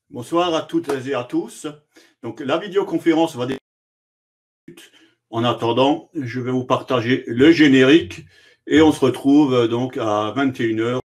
Bonsoir à toutes et à tous. Donc, la vidéoconférence va débuter. En attendant, je vais vous partager le générique et on se retrouve donc à 21 h.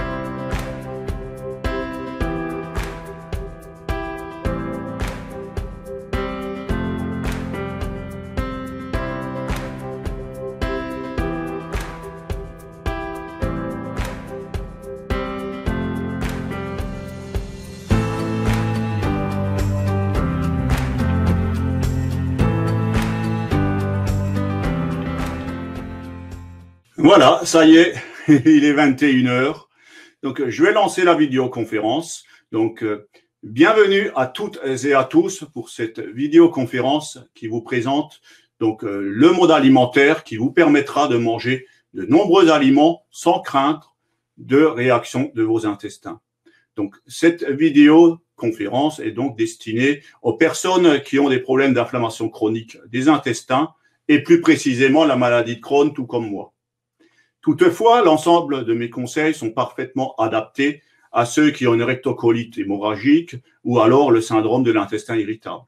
Voilà, ça y est, il est 21 h. Donc, je vais lancer la vidéoconférence. Donc, bienvenue à toutes et à tous pour cette vidéoconférence qui vous présente donc le mode alimentaire qui vous permettra de manger de nombreux aliments sans craindre de réaction de vos intestins. Donc, cette vidéoconférence est donc destinée aux personnes qui ont des problèmes d'inflammation chronique des intestins et plus précisément la maladie de Crohn, tout comme moi. Toutefois, l'ensemble de mes conseils sont parfaitement adaptés à ceux qui ont une rectocolite hémorragique ou alors le syndrome de l'intestin irritable.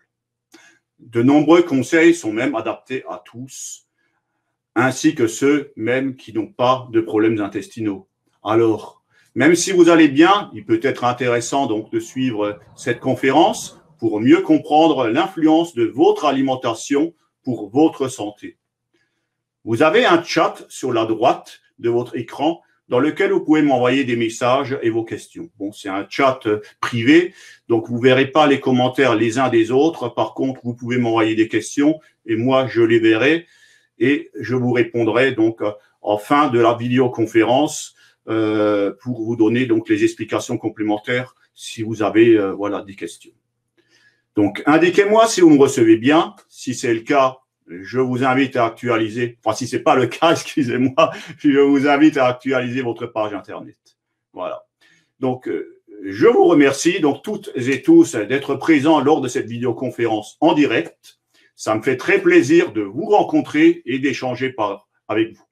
De nombreux conseils sont même adaptés à tous, ainsi que ceux même qui n'ont pas de problèmes intestinaux. Alors, même si vous allez bien, il peut être intéressant donc de suivre cette conférence pour mieux comprendre l'influence de votre alimentation pour votre santé. Vous avez un chat sur la droite de votre écran dans lequel vous pouvez m'envoyer des messages et vos questions. Bon, c'est un chat privé, donc vous ne verrez pas les commentaires les uns des autres. Par contre, vous pouvez m'envoyer des questions et moi, je les verrai et je vous répondrai donc en fin de la vidéoconférence pour vous donner donc les explications complémentaires si vous avez voilà, des questions. Donc, indiquez-moi si vous me recevez bien. Si c'est le cas, je vous invite à actualiser, enfin si ce n'est pas le cas, excusez-moi, je vous invite à actualiser votre page Internet. Voilà. Donc, je vous remercie donc toutes et tous d'être présents lors de cette vidéoconférence en direct. Ça me fait très plaisir de vous rencontrer et d'échanger avec vous.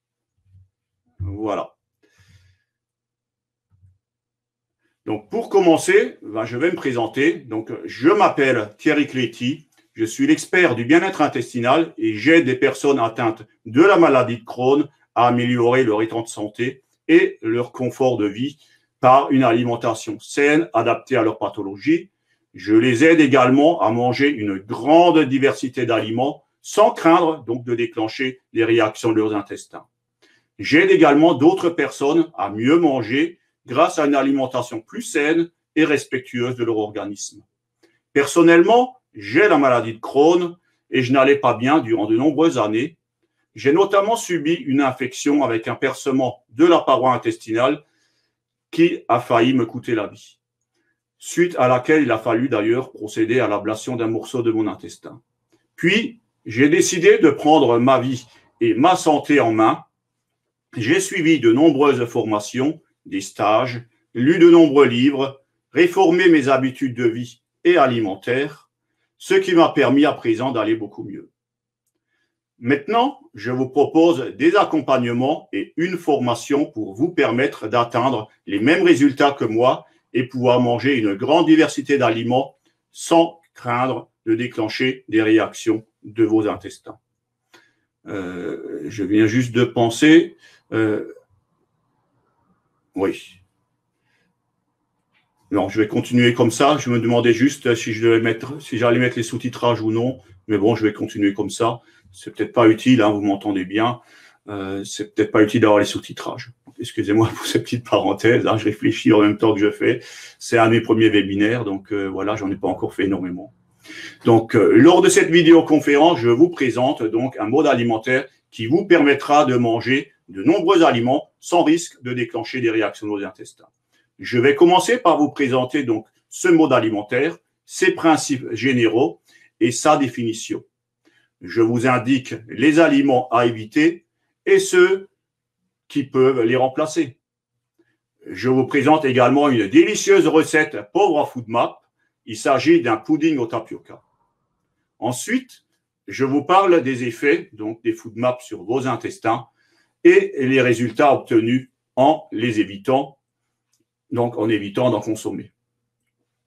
Voilà. Donc, pour commencer, je vais me présenter. Donc, je m'appelle Thierry Cléty. Je suis l'expert du bien-être intestinal et j'aide des personnes atteintes de la maladie de Crohn à améliorer leur état de santé et leur confort de vie par une alimentation saine adaptée à leur pathologie. Je les aide également à manger une grande diversité d'aliments sans craindre donc de déclencher les réactions de leurs intestins. J'aide également d'autres personnes à mieux manger grâce à une alimentation plus saine et respectueuse de leur organisme. Personnellement, j'ai la maladie de Crohn et je n'allais pas bien durant de nombreuses années. J'ai notamment subi une infection avec un percement de la paroi intestinale qui a failli me coûter la vie. Suite à laquelle il a fallu d'ailleurs procéder à l'ablation d'un morceau de mon intestin. Puis, j'ai décidé de prendre ma vie et ma santé en main. J'ai suivi de nombreuses formations, des stages, lu de nombreux livres, réformé mes habitudes de vie et alimentaires, ce qui m'a permis à présent d'aller beaucoup mieux. Maintenant, je vous propose des accompagnements et une formation pour vous permettre d'atteindre les mêmes résultats que moi et pouvoir manger une grande diversité d'aliments sans craindre de déclencher des réactions de vos intestins. Je viens juste de penser, oui. Non, je vais continuer comme ça. Je me demandais juste si j'allais mettre les sous-titrages ou non. Mais bon, je vais continuer comme ça. C'est peut-être pas utile, hein, vous m'entendez bien. C'est peut-être pas utile d'avoir les sous-titrages. Excusez-moi pour ces petites parenthèses. Hein, je réfléchis en même temps que je fais. C'est un de mes premiers webinaires, donc voilà, j'en ai pas encore fait énormément. Donc, lors de cette vidéoconférence, je vous présente donc un mode alimentaire qui vous permettra de manger de nombreux aliments sans risque de déclencher des réactions de vos intestins. Je vais commencer par vous présenter donc ce mode alimentaire, ses principes généraux et sa définition. Je vous indique les aliments à éviter et ceux qui peuvent les remplacer. Je vous présente également une délicieuse recette pauvre en FoodMap. Il s'agit d'un pudding au tapioca. Ensuite, je vous parle des effets donc des FoodMap sur vos intestins et les résultats obtenus en les évitant. Donc, en évitant d'en consommer.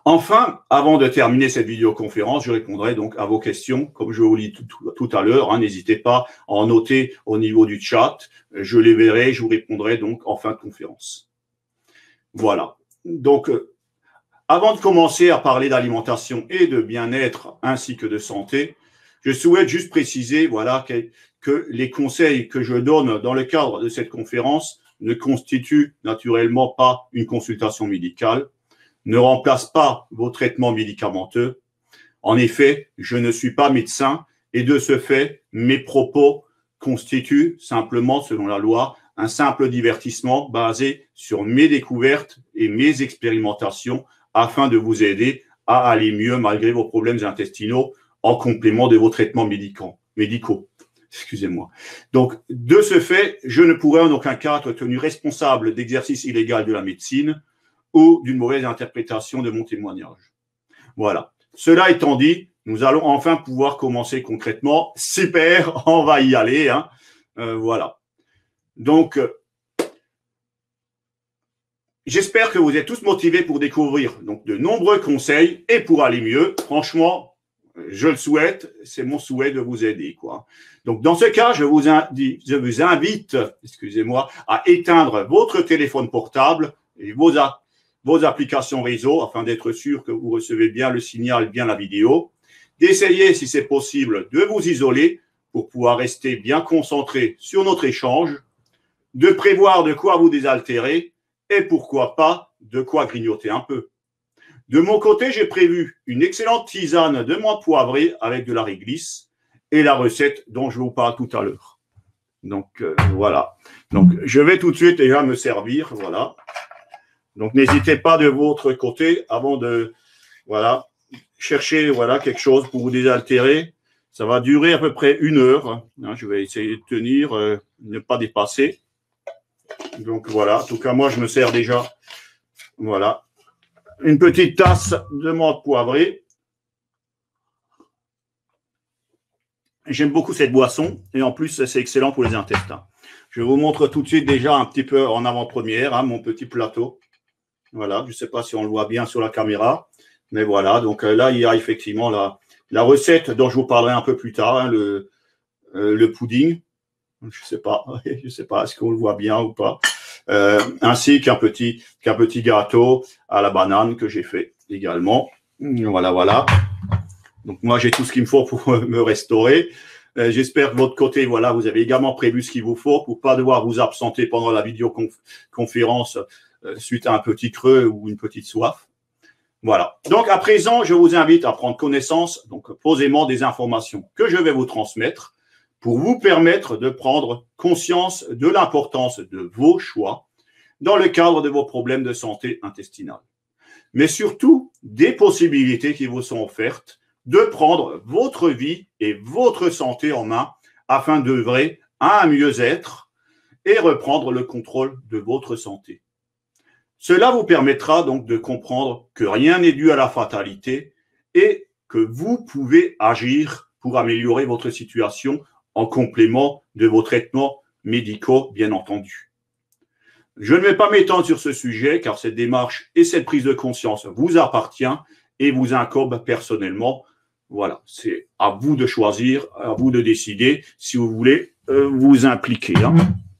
Enfin, avant de terminer cette vidéoconférence, je répondrai donc à vos questions, comme je vous lis tout à l'heure. Hein, n'hésitez pas à en noter au niveau du chat. Je les verrai, je vous répondrai donc en fin de conférence. Voilà. Donc, avant de commencer à parler d'alimentation et de bien-être ainsi que de santé, je souhaite juste préciser voilà, que les conseils que je donne dans le cadre de cette conférence ne constituent naturellement pas une consultation médicale, ne remplacent pas vos traitements médicamenteux. En effet, je ne suis pas médecin et de ce fait, mes propos constituent simplement, selon la loi, un simple divertissement basé sur mes découvertes et mes expérimentations afin de vous aider à aller mieux malgré vos problèmes intestinaux en complément de vos traitements médicaux. Excusez-moi. Donc, de ce fait, je ne pourrais en aucun cas être tenu responsable d'exercice illégal de la médecine ou d'une mauvaise interprétation de mon témoignage. Voilà. Cela étant dit, nous allons enfin pouvoir commencer concrètement. Super, on va y aller. Hein. Voilà. Donc, j'espère que vous êtes tous motivés pour découvrir donc, de nombreux conseils et pour aller mieux. Franchement, je le souhaite, c'est mon souhait de vous aider, quoi. Donc, dans ce cas, je vous invite, excusez-moi, à éteindre votre téléphone portable et vos applications réseau afin d'être sûr que vous recevez bien le signal, bien la vidéo. D'essayer, si c'est possible, de vous isoler pour pouvoir rester bien concentré sur notre échange, de prévoir de quoi vous désaltérer et pourquoi pas de quoi grignoter un peu. De mon côté, j'ai prévu une excellente tisane de menthe poivrée avec de la réglisse et la recette dont je vous parle tout à l'heure. Donc, voilà. Donc, je vais tout de suite déjà me servir, voilà. Donc, n'hésitez pas de votre côté, avant de voilà, chercher voilà, quelque chose pour vous désaltérer. Ça va durer à peu près 1 heure. Hein, je vais essayer de tenir, ne pas dépasser. Donc, voilà. En tout cas, moi, je me sers déjà. Voilà. Une petite tasse de menthe poivrée. J'aime beaucoup cette boisson. Et en plus, c'est excellent pour les intestins. Je vous montre tout de suite déjà un petit peu en avant-première, hein, mon petit plateau. Voilà, je ne sais pas si on le voit bien sur la caméra, mais voilà. Donc là, il y a effectivement la recette dont je vous parlerai un peu plus tard, hein, le pudding. Je ne sais pas, est-ce qu'on le voit bien ou pas. Ainsi qu'un petit gâteau à la banane que j'ai fait également. Voilà, voilà. Donc moi, j'ai tout ce qu'il me faut pour me restaurer. J'espère que de votre côté, voilà, vous avez également prévu ce qu'il vous faut pour pas devoir vous absenter pendant la vidéoconférence suite à un petit creux ou une petite soif. Voilà. Donc, à présent, je vous invite à prendre connaissance, donc posément des informations que je vais vous transmettre pour vous permettre de prendre conscience de l'importance de vos choix dans le cadre de vos problèmes de santé intestinale. Mais surtout, des possibilités qui vous sont offertes de prendre votre vie et votre santé en main afin d'œuvrer à un mieux-être et reprendre le contrôle de votre santé. Cela vous permettra donc de comprendre que rien n'est dû à la fatalité et que vous pouvez agir pour améliorer votre situation en complément de vos traitements médicaux, bien entendu. Je ne vais pas m'étendre sur ce sujet car cette démarche et cette prise de conscience vous appartient et vous incombe personnellement. Voilà, c'est à vous de choisir, à vous de décider si vous voulez vous impliquer. Hein.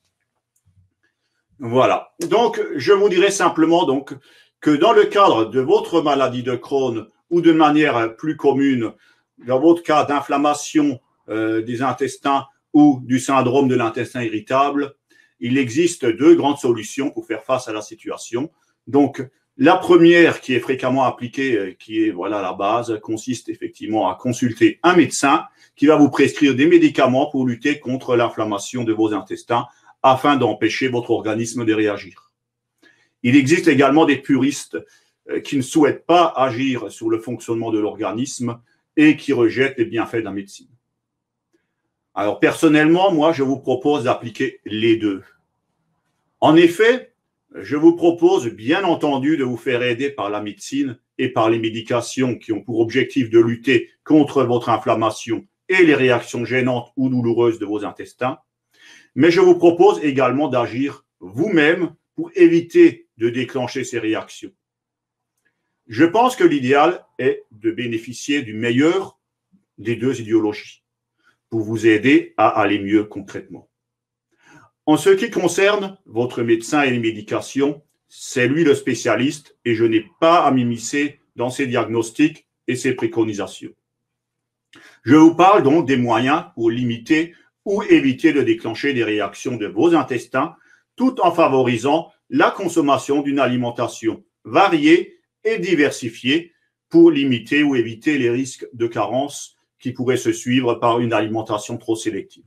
Voilà. Donc, je vous dirais simplement donc que dans le cadre de votre maladie de Crohn ou de manière plus commune, dans votre cas d'inflammation des intestins ou du syndrome de l'intestin irritable, il existe 2 grandes solutions pour faire face à la situation. Donc, la première qui est fréquemment appliquée, qui est voilà la base, consiste effectivement à consulter un médecin qui va vous prescrire des médicaments pour lutter contre l'inflammation de vos intestins afin d'empêcher votre organisme de réagir. Il existe également des puristes qui ne souhaitent pas agir sur le fonctionnement de l'organisme et qui rejettent les bienfaits de la médecine. Alors personnellement, moi, je vous propose d'appliquer les 2. En effet, je vous propose bien entendu de vous faire aider par la médecine et par les médications qui ont pour objectif de lutter contre votre inflammation et les réactions gênantes ou douloureuses de vos intestins. Mais je vous propose également d'agir vous-même pour éviter de déclencher ces réactions. Je pense que l'idéal est de bénéficier du meilleur des deux idéologies pour vous aider à aller mieux concrètement. En ce qui concerne votre médecin et les médications, c'est lui le spécialiste et je n'ai pas à m'immiscer dans ses diagnostics et ses préconisations. Je vous parle donc des moyens pour limiter ou éviter de déclencher des réactions de vos intestins tout en favorisant la consommation d'une alimentation variée et diversifiée pour limiter ou éviter les risques de carence qui pourraient se suivre par une alimentation trop sélective.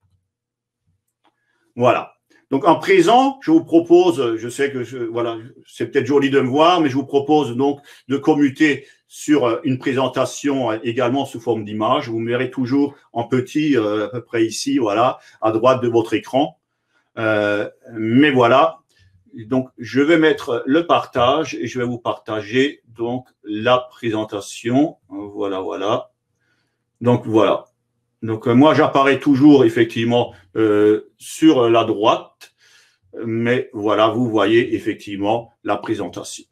Voilà. Donc en présent, je vous propose, je sais que voilà, c'est peut-être joli de me voir, mais je vous propose donc de commuter sur une présentation également sous forme d'image. Vous me verrez toujours en petit, à peu près ici, voilà, à droite de votre écran. Mais voilà. Donc je vais mettre le partage et je vais vous partager donc la présentation. Voilà, voilà. Donc voilà. Donc moi j'apparais toujours effectivement sur la droite, mais voilà, vous voyez effectivement la présentation.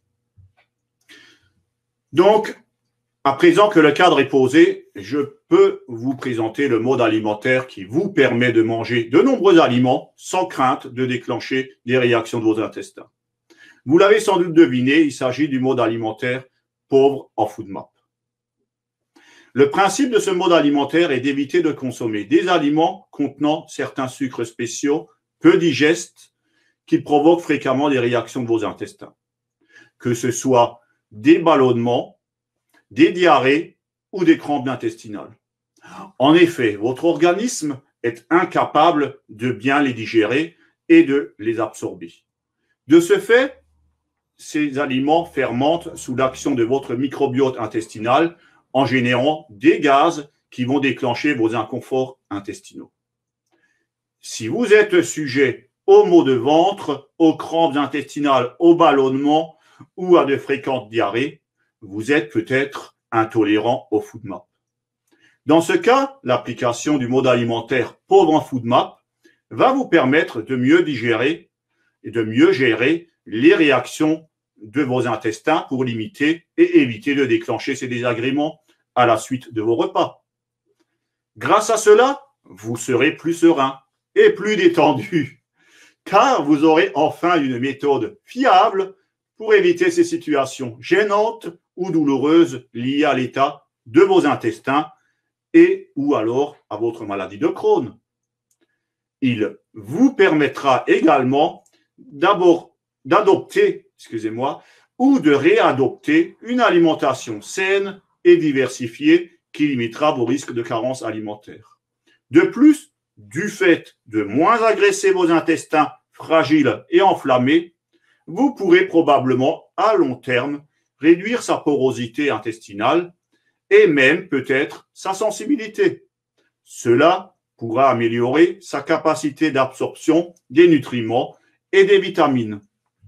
Donc, à présent que le cadre est posé, je peux vous présenter le mode alimentaire qui vous permet de manger de nombreux aliments sans crainte de déclencher des réactions de vos intestins. Vous l'avez sans doute deviné, il s'agit du mode alimentaire pauvre en FoodMap. Le principe de ce mode alimentaire est d'éviter de consommer des aliments contenant certains sucres spéciaux peu digestes qui provoquent fréquemment des réactions de vos intestins, que ce soit des ballonnements, des diarrhées ou des crampes intestinales. En effet, votre organisme est incapable de bien les digérer et de les absorber. De ce fait, ces aliments fermentent sous l'action de votre microbiote intestinal en générant des gaz qui vont déclencher vos inconforts intestinaux. Si vous êtes sujet aux maux de ventre, aux crampes intestinales, aux ballonnements ou à de fréquentes diarrhées, vous êtes peut-être intolérant au FoodMap. Dans ce cas, l'application du mode alimentaire pauvre en FoodMap va vous permettre de mieux digérer et de mieux gérer les réactions de vos intestins pour limiter et éviter de déclencher ces désagréments à la suite de vos repas. Grâce à cela, vous serez plus serein et plus détendu, car vous aurez enfin une méthode fiable pour éviter ces situations gênantes ou douloureuses liées à l'état de vos intestins et ou alors à votre maladie de Crohn. Il vous permettra également d'adopter, ou de réadopter une alimentation saine et diversifiée qui limitera vos risques de carence alimentaire. De plus, du fait de moins agresser vos intestins fragiles et enflammés, vous pourrez probablement à long terme réduire sa porosité intestinale et même peut-être sa sensibilité. Cela pourra améliorer sa capacité d'absorption des nutriments et des vitamines.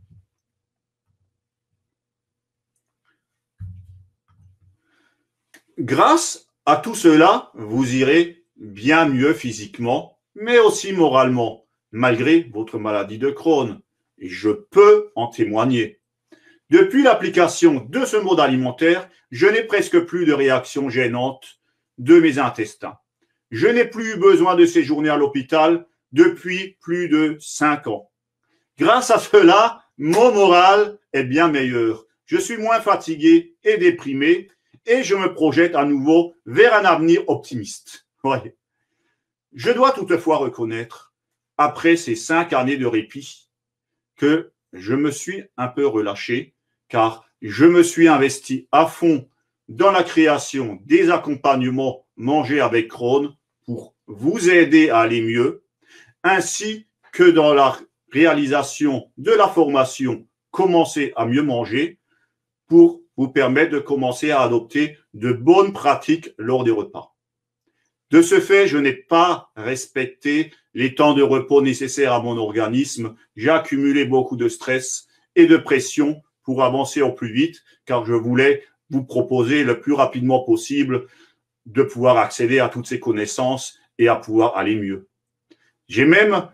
Grâce à tout cela, vous irez bien mieux physiquement, mais aussi moralement, malgré votre maladie de Crohn. Et je peux en témoigner. Depuis l'application de ce mode alimentaire, je n'ai presque plus de réactions gênantes de mes intestins. Je n'ai plus eu besoin de séjourner à l'hôpital depuis plus de 5 ans. Grâce à cela, mon moral est bien meilleur. Je suis moins fatigué et déprimé et je me projette à nouveau vers un avenir optimiste. Ouais. Je dois toutefois reconnaître, après ces 5 années de répit, que je me suis un peu relâché car je me suis investi à fond dans la création des accompagnements Manger avec Crohn pour vous aider à aller mieux, ainsi que dans la réalisation de la formation Commencer à mieux manger pour vous permettre de commencer à adopter de bonnes pratiques lors des repas. De ce fait, je n'ai pas respecté les temps de repos nécessaires à mon organisme. J'ai accumulé beaucoup de stress et de pression pour avancer au plus vite, car je voulais vous proposer le plus rapidement possible de pouvoir accéder à toutes ces connaissances et à pouvoir aller mieux. J'ai même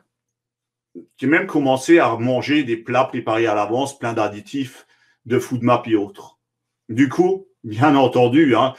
commencé à manger des plats préparés à l'avance, plein d'additifs, de FoodMap et autres. Du coup, bien entendu, hein,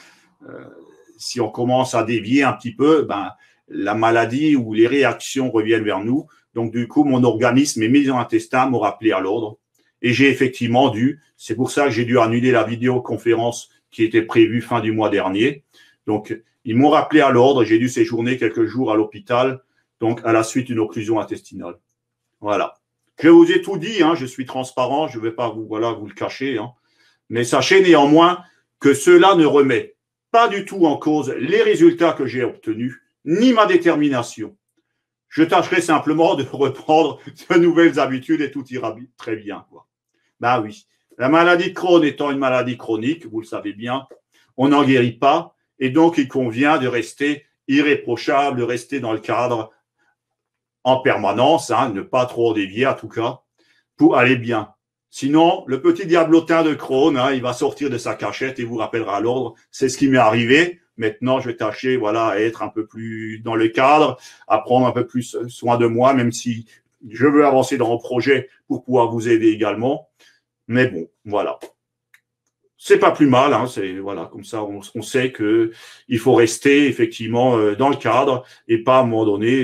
si on commence à dévier un petit peu, ben, la maladie ou les réactions reviennent vers nous. Donc, du coup, mon organisme, mes mises en intestin m'ont rappelé à l'ordre. Et j'ai effectivement dû, c'est pour ça que j'ai dû annuler la vidéoconférence qui était prévue fin du mois dernier. Donc, ils m'ont rappelé à l'ordre. J'ai dû séjourner quelques jours à l'hôpital, donc à la suite d'une occlusion intestinale. Voilà. Je vous ai tout dit, hein, je suis transparent, je ne vais pas vous, voilà, vous le cacher. Hein. Mais sachez néanmoins que cela ne remet pas du tout en cause les résultats que j'ai obtenus, ni ma détermination. Je tâcherai simplement de reprendre de nouvelles habitudes et tout ira très bien. Ben oui, la maladie de Crohn étant une maladie chronique, vous le savez bien, on n'en guérit pas et donc il convient de rester irréprochable, de rester dans le cadre en permanence, hein, ne pas trop dévier en tout cas, pour aller bien. Sinon, le petit diablotin de Crohn, hein, il va sortir de sa cachette et vous rappellera à l'ordre. C'est ce qui m'est arrivé. Maintenant, je vais tâcher, voilà, à être un peu plus dans le cadre, à prendre un peu plus soin de moi, même si je veux avancer dans mon projet pour pouvoir vous aider également. Mais bon, voilà. C'est pas plus mal, hein, c'est voilà, comme ça, on sait que il faut rester effectivement dans le cadre et pas à un moment donné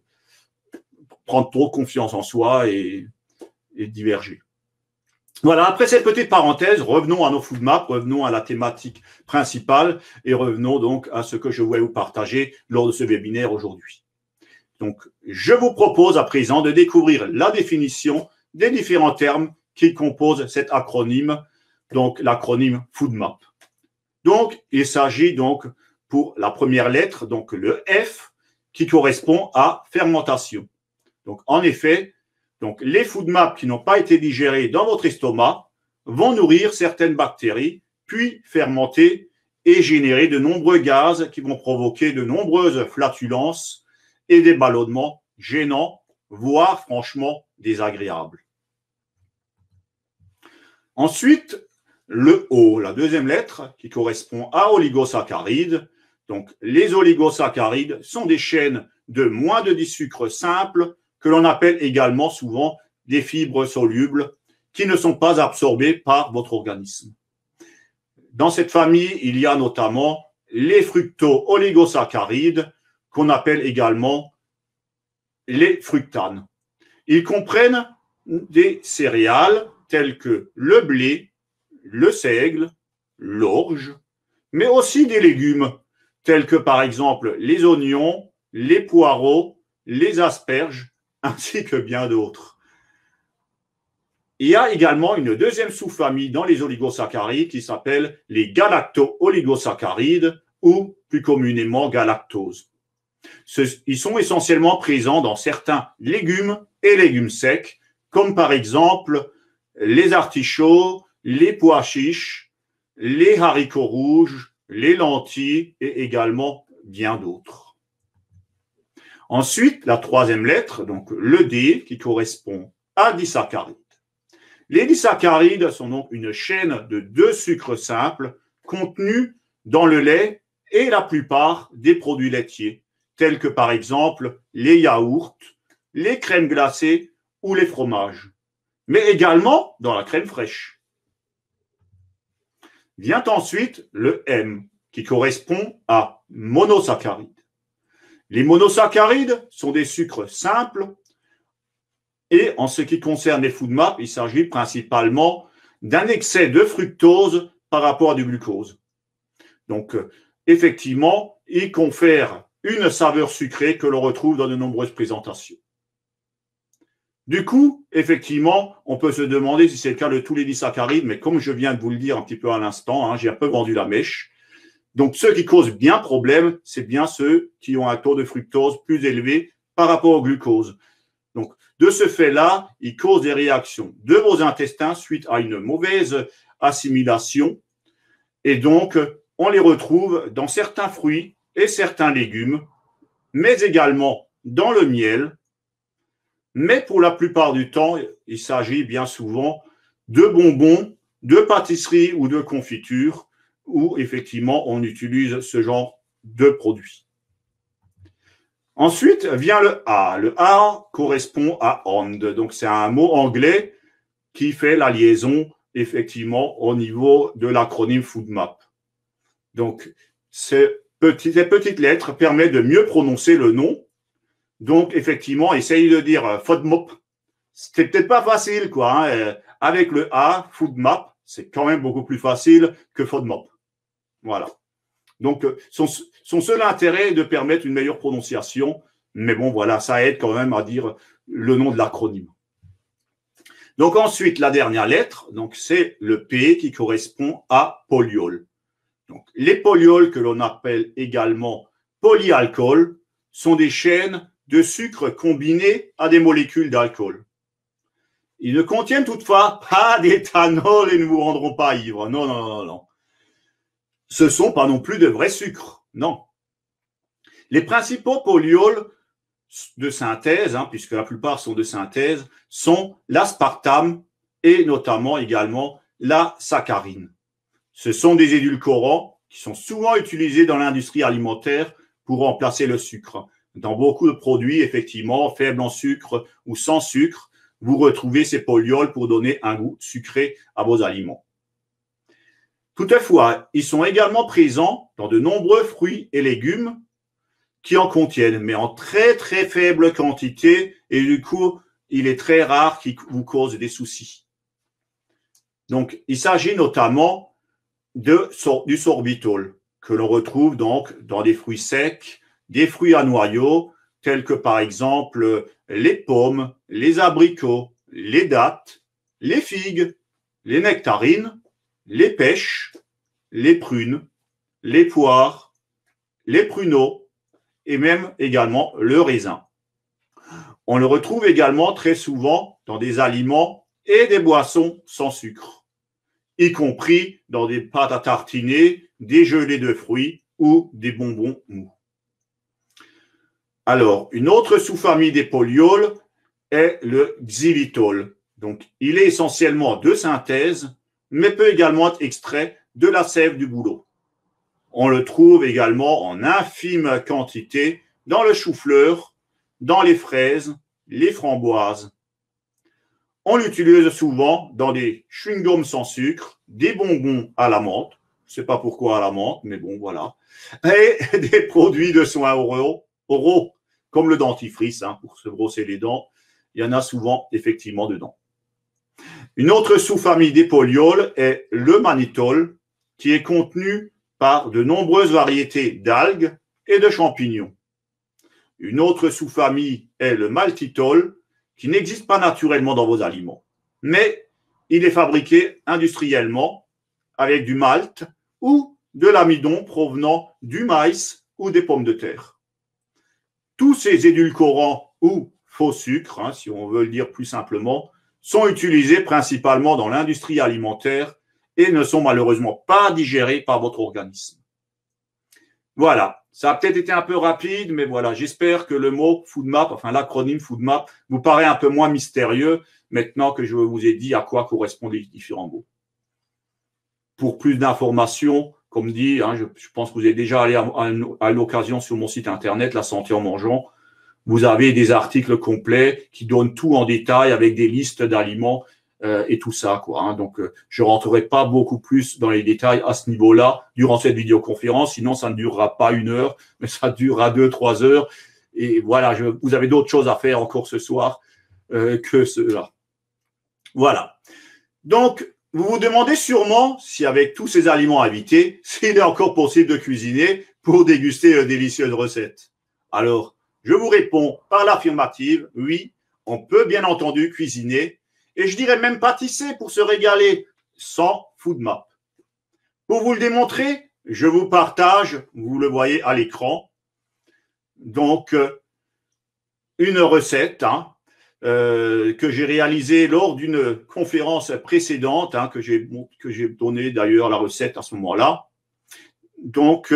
prendre trop confiance en soi et diverger. Voilà, après cette petite parenthèse, revenons à nos food maps, revenons à la thématique principale et revenons donc à ce que je voulais vous partager lors de ce webinaire aujourd'hui. Donc, je vous propose à présent de découvrir la définition des différents termes qui composent cet acronyme, donc l'acronyme food map. Donc, il s'agit donc pour la première lettre, donc le F, qui correspond à fermentation. Donc, en effet, donc, les food maps qui n'ont pas été digérés dans votre estomac vont nourrir certaines bactéries, puis fermenter et générer de nombreux gaz qui vont provoquer de nombreuses flatulences et des ballonnements gênants, voire franchement désagréables. Ensuite, le O, la deuxième lettre, qui correspond à oligosaccharides. Donc, les oligosaccharides sont des chaînes de moins de 10 sucres simples que l'on appelle également souvent des fibres solubles qui ne sont pas absorbées par votre organisme. Dans cette famille, il y a notamment les fructo-oligosaccharides qu'on appelle également les fructanes. Ils comprennent des céréales telles que le blé, le seigle, l'orge, mais aussi des légumes tels que par exemple les oignons, les poireaux, les asperges, ainsi que bien d'autres. Il y a également une deuxième sous-famille dans les oligosaccharides qui s'appelle les galacto-oligosaccharides ou plus communément galactose. Ils sont essentiellement présents dans certains légumes et légumes secs, comme par exemple les artichauts, les pois chiches, les haricots rouges, les lentilles et également bien d'autres. Ensuite, la troisième lettre, donc le D, qui correspond à disaccharides. Les disaccharides sont donc une chaîne de 2 sucres simples contenus dans le lait et la plupart des produits laitiers, tels que par exemple les yaourts, les crèmes glacées ou les fromages, mais également dans la crème fraîche. Vient ensuite le M, qui correspond à monosaccharides. Les monosaccharides sont des sucres simples et en ce qui concerne les food maps, il s'agit principalement d'un excès de fructose par rapport à du glucose. Donc, effectivement, ils confèrent une saveur sucrée que l'on retrouve dans de nombreuses présentations. Du coup, effectivement, on peut se demander si c'est le cas de tous les disaccharides, mais comme je viens de vous le dire un petit peu à l'instant, hein, j'ai un peu vendu la mèche. Donc, ceux qui causent bien problème, c'est bien ceux qui ont un taux de fructose plus élevé par rapport au glucose. Donc, de ce fait-là, ils causent des réactions de vos intestins suite à une mauvaise assimilation. Et donc, on les retrouve dans certains fruits et certains légumes, mais également dans le miel. Mais pour la plupart du temps, il s'agit bien souvent de bonbons, de pâtisseries ou de confitures où effectivement on utilise ce genre de produits. Ensuite vient le A. Le A correspond à on. Donc c'est un mot anglais qui fait la liaison effectivement, au niveau de l'acronyme FoodMap. Donc, ces petites lettres permettent de mieux prononcer le nom. Donc, effectivement, essayez de dire FODMAP. C'était peut-être pas facile, quoi. Hein. Avec le A, FoodMap, c'est quand même beaucoup plus facile que FODMAP. Voilà. Donc, son seul intérêt est de permettre une meilleure prononciation. Mais bon, voilà, ça aide quand même à dire le nom de l'acronyme. Donc, ensuite, la dernière lettre, donc c'est le P qui correspond à polyol. Donc, les polyols, que l'on appelle également polyalcool, sont des chaînes de sucre combinés à des molécules d'alcool. Ils ne contiennent toutefois pas d'éthanol et ne vous rendront pas ivre. Non, non, non, non. Ce ne sont pas non plus de vrais sucres. Non. Les principaux polyols de synthèse, puisque la plupart sont de synthèse, sont l'aspartame et notamment également la saccharine. Ce sont des édulcorants qui sont souvent utilisés dans l'industrie alimentaire pour remplacer le sucre. Dans beaucoup de produits, effectivement, faibles en sucre ou sans sucre, vous retrouvez ces polyols pour donner un goût sucré à vos aliments. Toutefois, ils sont également présents dans de nombreux fruits et légumes qui en contiennent, mais en très très faible quantité, et du coup, il est très rare qu'ils vous causent des soucis. Donc, il s'agit notamment du sorbitol, que l'on retrouve donc dans des fruits secs, des fruits à noyaux, tels que par exemple les pommes, les abricots, les dattes, les figues, les nectarines, les pêches, les prunes, les poires, les pruneaux et même également le raisin. On le retrouve également très souvent dans des aliments et des boissons sans sucre, y compris dans des pâtes à tartiner, des gelées de fruits ou des bonbons mous. Alors, une autre sous-famille des polyols est le xylitol. Donc, il est essentiellement de synthèse, mais peut également être extrait de la sève du bouleau. On le trouve également en infime quantité dans le chou-fleur, dans les fraises, les framboises. On l'utilise souvent dans des chewing-gums sans sucre, des bonbons à la menthe, je ne sais pas pourquoi à la menthe, mais bon, voilà, et des produits de soins oraux, comme le dentifrice, pour se brosser les dents, il y en a souvent effectivement dedans. Une autre sous-famille des polyols est le mannitol, qui est contenu par de nombreuses variétés d'algues et de champignons. Une autre sous-famille est le maltitol, qui n'existe pas naturellement dans vos aliments, mais il est fabriqué industriellement avec du malt ou de l'amidon provenant du maïs ou des pommes de terre. Tous ces édulcorants ou faux sucres, si on veut le dire plus simplement, sont utilisés principalement dans l'industrie alimentaire et ne sont malheureusement pas digérés par votre organisme. Voilà, ça a peut-être été un peu rapide, mais voilà, j'espère que le mot FoodMap, enfin l'acronyme FoodMap, vous paraît un peu moins mystérieux maintenant que je vous ai dit à quoi correspondent les différents mots. Pour plus d'informations, comme dit, je pense que vous êtes déjà allé à l'occasion sur mon site internet, La Santé en Mangeant. Vous avez des articles complets qui donnent tout en détail avec des listes d'aliments et tout ça, quoi. Donc, je rentrerai pas beaucoup plus dans les détails à ce niveau-là durant cette vidéoconférence, sinon ça ne durera pas 1 heure, mais ça durera 2-3 heures. Et voilà, vous avez d'autres choses à faire encore ce soir que cela. Voilà. Donc, vous vous demandez sûrement si avec tous ces aliments invités, s'il est encore possible de cuisiner pour déguster une délicieuse recette. Alors, je vous réponds par l'affirmative, oui, on peut bien entendu cuisiner et je dirais même pâtisser pour se régaler sans FoodMap. Pour vous le démontrer, je vous partage, vous le voyez à l'écran, donc une recette que j'ai réalisée lors d'une conférence précédente, que j'ai donné d'ailleurs la recette à ce moment-là. Donc,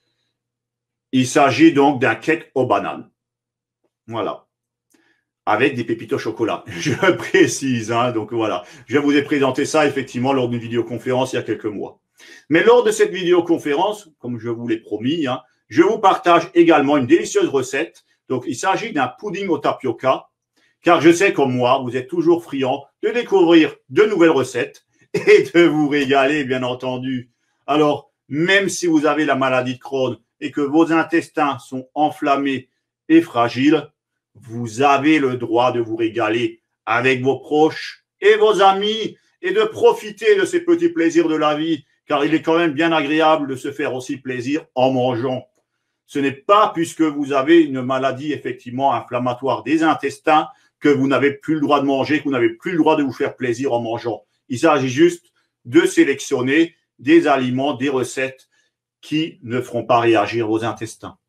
il s'agit donc d'un cake aux bananes. Voilà. Avec des pépites au chocolat. Je précise, donc voilà. Je vous ai présenté ça effectivement lors d'une vidéoconférence il y a quelques mois. Mais lors de cette vidéoconférence, comme je vous l'ai promis, je vous partage également une délicieuse recette. Donc, il s'agit d'un pudding au tapioca, car je sais comme moi, vous êtes toujours friand de découvrir de nouvelles recettes et de vous régaler, bien entendu. Alors, même si vous avez la maladie de Crohn et que vos intestins sont enflammés et fragiles, vous avez le droit de vous régaler avec vos proches et vos amis et de profiter de ces petits plaisirs de la vie, car il est quand même bien agréable de se faire aussi plaisir en mangeant. Ce n'est pas puisque vous avez une maladie effectivement inflammatoire des intestins que vous n'avez plus le droit de manger, que vous n'avez plus le droit de vous faire plaisir en mangeant. Il s'agit juste de sélectionner des aliments, des recettes qui ne feront pas réagir vos intestins.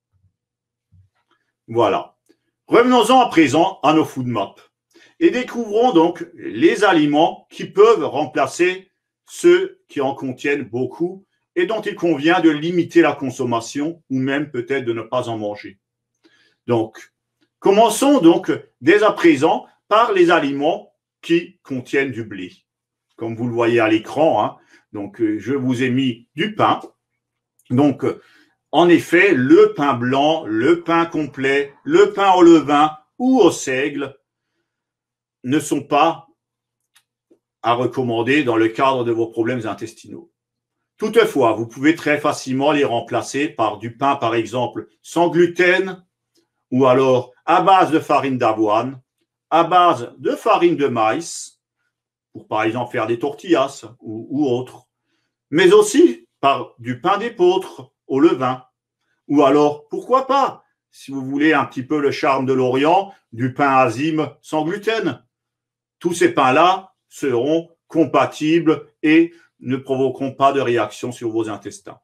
Voilà. Revenons-en à présent à nos food maps et découvrons donc les aliments qui peuvent remplacer ceux qui en contiennent beaucoup et dont il convient de limiter la consommation ou même peut-être de ne pas en manger. Donc, commençons donc dès à présent par les aliments qui contiennent du blé. Comme vous le voyez à l'écran, hein, donc je vous ai mis du pain. Donc, en effet, le pain blanc, le pain complet, le pain au levain ou au seigle ne sont pas à recommander dans le cadre de vos problèmes intestinaux. Toutefois, vous pouvez très facilement les remplacer par du pain, par exemple, sans gluten ou alors à base de farine d'avoine, à base de farine de maïs, pour par exemple faire des tortillas ou autres, mais aussi par du pain d'épeautre au levain. Ou alors, pourquoi pas, si vous voulez un petit peu le charme de l'Orient, du pain azime sans gluten. Tous ces pains-là seront compatibles et ne provoqueront pas de réaction sur vos intestins.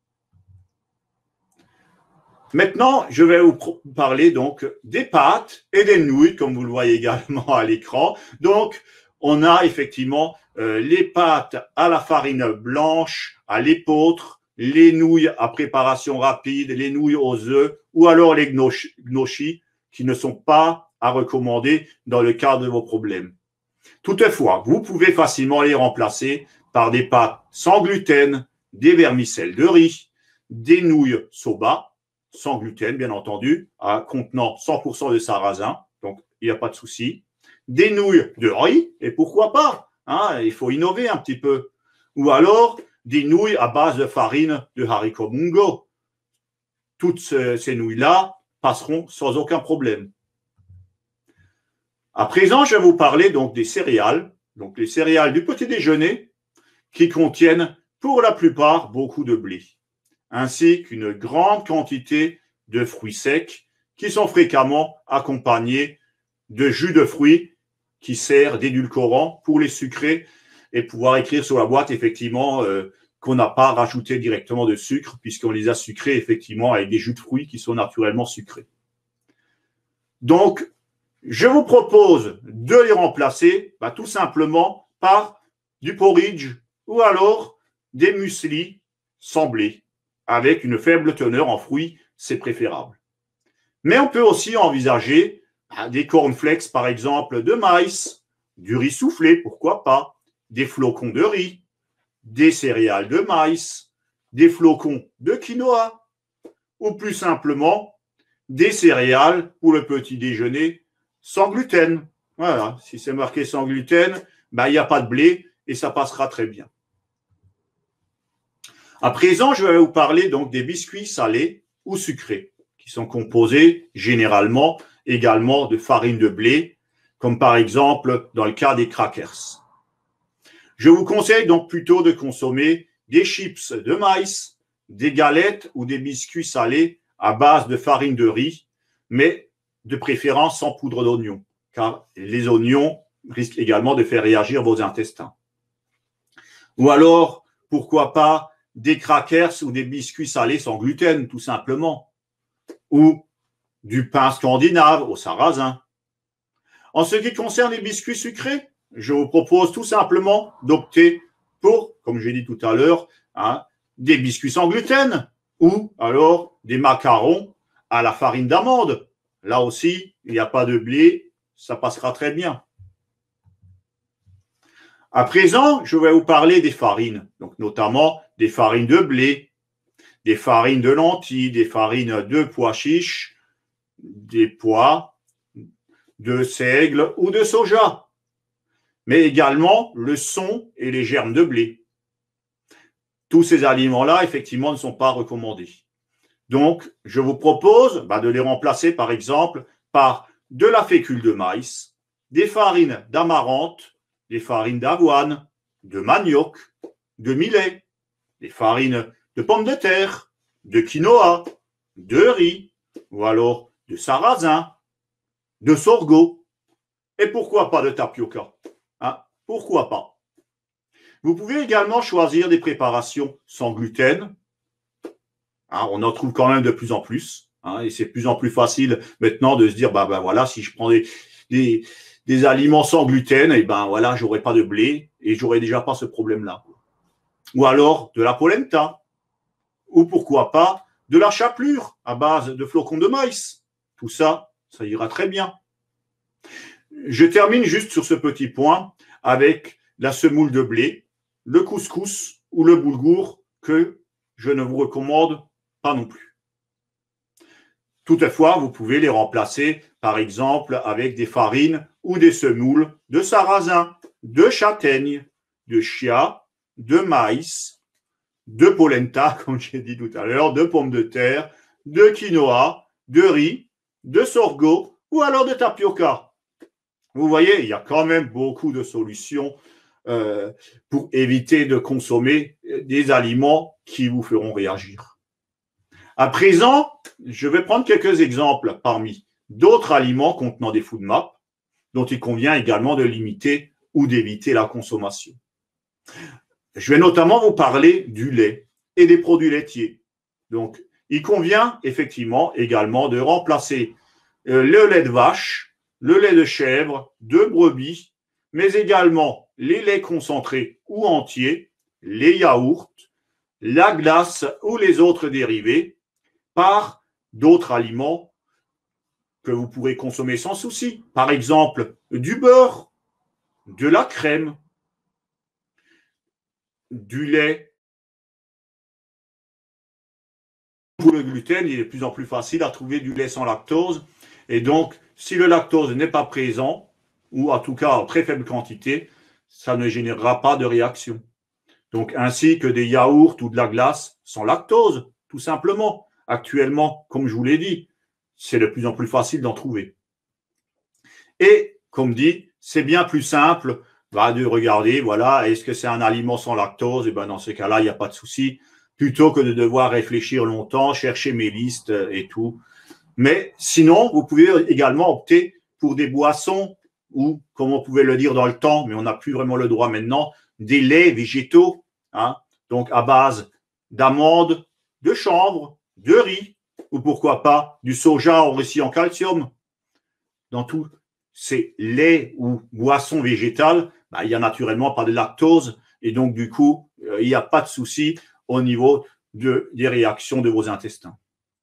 Maintenant, je vais vous parler donc des pâtes et des nouilles, comme vous le voyez également à l'écran. Donc, on a effectivement les pâtes à la farine blanche, à l'épeautre, les nouilles à préparation rapide, les nouilles aux œufs ou alors les gnocchis qui ne sont pas à recommander dans le cadre de vos problèmes. Toutefois, vous pouvez facilement les remplacer par des pâtes sans gluten, des vermicelles de riz, des nouilles soba, sans gluten bien entendu, contenant 100% de sarrasin, donc il n'y a pas de souci, des nouilles de riz, et pourquoi pas, hein, il faut innover un petit peu, ou alors des nouilles à base de farine de haricots mungo. Toutes ces nouilles-là passeront sans aucun problème. À présent, je vais vous parler donc des céréales, donc les céréales du petit déjeuner qui contiennent pour la plupart beaucoup de blé, ainsi qu'une grande quantité de fruits secs qui sont fréquemment accompagnés de jus de fruits qui sert d'édulcorant pour les sucrer et pouvoir écrire sur la boîte effectivement qu'on n'a pas rajouté directement de sucre puisqu'on les a sucrés effectivement avec des jus de fruits qui sont naturellement sucrés. Donc, je vous propose de les remplacer tout simplement par du porridge ou alors des mueslis sans blé avec une faible teneur en fruits, c'est préférable. Mais on peut aussi envisager des cornflakes par exemple de maïs, du riz soufflé, pourquoi pas, des flocons de riz, des céréales de maïs, des flocons de quinoa ou plus simplement des céréales pour le petit déjeuner sans gluten. Voilà, si c'est marqué sans gluten, il n'y a pas de blé et ça passera très bien. À présent, je vais vous parler donc des biscuits salés ou sucrés qui sont composés généralement également de farine de blé, comme par exemple dans le cas des crackers. Je vous conseille donc plutôt de consommer des chips de maïs, des galettes ou des biscuits salés à base de farine de riz, mais de préférence sans poudre d'oignon, car les oignons risquent également de faire réagir vos intestins. Ou alors, pourquoi pas, des crackers ou des biscuits salés sans gluten, tout simplement, ou du pain scandinave au sarrasin. En ce qui concerne les biscuits sucrés, je vous propose tout simplement d'opter pour, comme j'ai dit tout à l'heure, des biscuits sans gluten ou alors des macarons à la farine d'amande. Là aussi, il n'y a pas de blé, ça passera très bien. À présent, je vais vous parler des farines, donc notamment des farines de blé, des farines de lentilles, des farines de pois chiches, des pois, de seigle ou de soja. mais également le son et les germes de blé. Tous ces aliments-là, effectivement, ne sont pas recommandés. Donc, je vous propose de les remplacer, par exemple, par de la fécule de maïs, des farines d'amarante, des farines d'avoine, de manioc, de millet, des farines de pommes de terre, de quinoa, de riz, ou alors de sarrasin, de sorgho, et pourquoi pas de tapioca, hein? Pourquoi pas? Vous pouvez également choisir des préparations sans gluten. Hein, on en trouve quand même de plus en plus, hein, et c'est de plus en plus facile maintenant de se dire, voilà, si je prends des aliments sans gluten, et voilà, j'aurai pas de blé et j'aurai déjà pas ce problème-là. Ou alors de la polenta, ou pourquoi pas de la chapelure à base de flocons de maïs. Tout ça, ça ira très bien. Je termine juste sur ce petit point avec la semoule de blé, le couscous ou le boulgour que je ne vous recommande pas non plus. Toutefois, vous pouvez les remplacer, par exemple, avec des farines ou des semoules de sarrasin, de châtaigne, de chia, de maïs, de polenta, comme j'ai dit tout à l'heure, de pommes de terre, de quinoa, de riz, de sorgho ou alors de tapioca. Vous voyez, il y a quand même beaucoup de solutions pour éviter de consommer des aliments qui vous feront réagir. À présent, je vais prendre quelques exemples parmi d'autres aliments contenant des FODMAP dont il convient également de limiter ou d'éviter la consommation. Je vais notamment vous parler du lait et des produits laitiers. Donc, il convient effectivement également de remplacer le lait de vache, le lait de chèvre, de brebis, mais également les laits concentrés ou entiers, les yaourts, la glace ou les autres dérivés par d'autres aliments que vous pourrez consommer sans souci. Par exemple, du beurre, de la crème, du lait. Pour le gluten, il est de plus en plus facile à trouver du lait sans lactose. Et donc, si le lactose n'est pas présent, ou en tout cas en très faible quantité, ça ne générera pas de réaction. Donc, ainsi que des yaourts ou de la glace sans lactose, tout simplement. Actuellement, comme je vous l'ai dit, c'est de plus en plus facile d'en trouver. Et, comme dit, c'est bien plus simple de regarder, voilà, est-ce que c'est un aliment sans lactose? Et dans ce cas-là, il n'y a pas de souci, plutôt que de devoir réfléchir longtemps, chercher mes listes et tout. Mais sinon, vous pouvez également opter pour des boissons ou, comme on pouvait le dire dans le temps, mais on n'a plus vraiment le droit maintenant, des laits végétaux, hein, donc à base d'amandes, de chanvre, de riz, ou pourquoi pas du soja enrichi en calcium. Dans tous ces laits ou boissons végétales, il n'y a naturellement pas de lactose, et donc du coup, il n'y a pas de souci au niveau des réactions de vos intestins.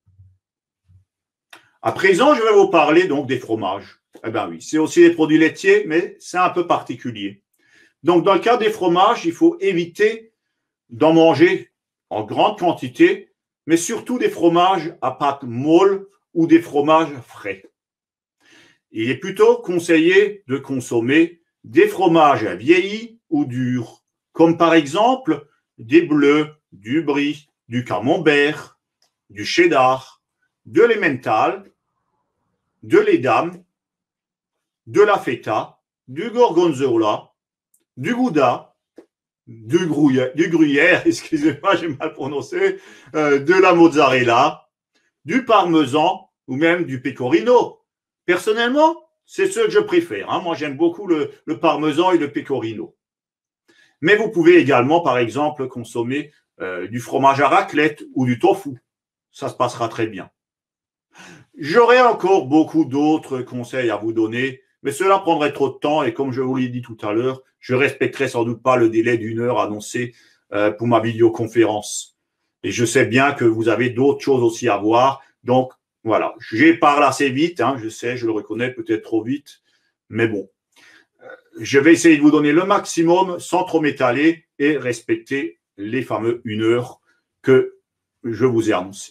À présent, je vais vous parler donc des fromages. Eh bien oui, c'est aussi des produits laitiers, mais c'est un peu particulier. Donc, dans le cas des fromages, il faut éviter d'en manger en grande quantité, mais surtout des fromages à pâte molle ou des fromages frais. Il est plutôt conseillé de consommer des fromages vieillis ou durs, comme par exemple des bleus, du brie, du camembert, du cheddar, de l'emmental, de l'edam, de la feta, du gorgonzola, du gouda, du gruyère, excusez-moi, j'ai mal prononcé, de la mozzarella, du parmesan ou même du pecorino. Personnellement, c'est ce que je préfère. Hein. Moi, j'aime beaucoup le parmesan et le pecorino. Mais vous pouvez également, par exemple, consommer du fromage à raclette ou du tofu. Ça se passera très bien. J'aurais encore beaucoup d'autres conseils à vous donner, mais cela prendrait trop de temps et comme je vous l'ai dit tout à l'heure, je respecterai sans doute pas le délai d'1 heure annoncé pour ma vidéoconférence. Et je sais bien que vous avez d'autres choses aussi à voir. Donc, voilà, j'ai parlé assez vite, hein, je sais, je le reconnais, peut-être trop vite, mais bon. Je vais essayer de vous donner le maximum sans trop m'étaler et respecter les fameux 1 heure que je vous ai annoncé.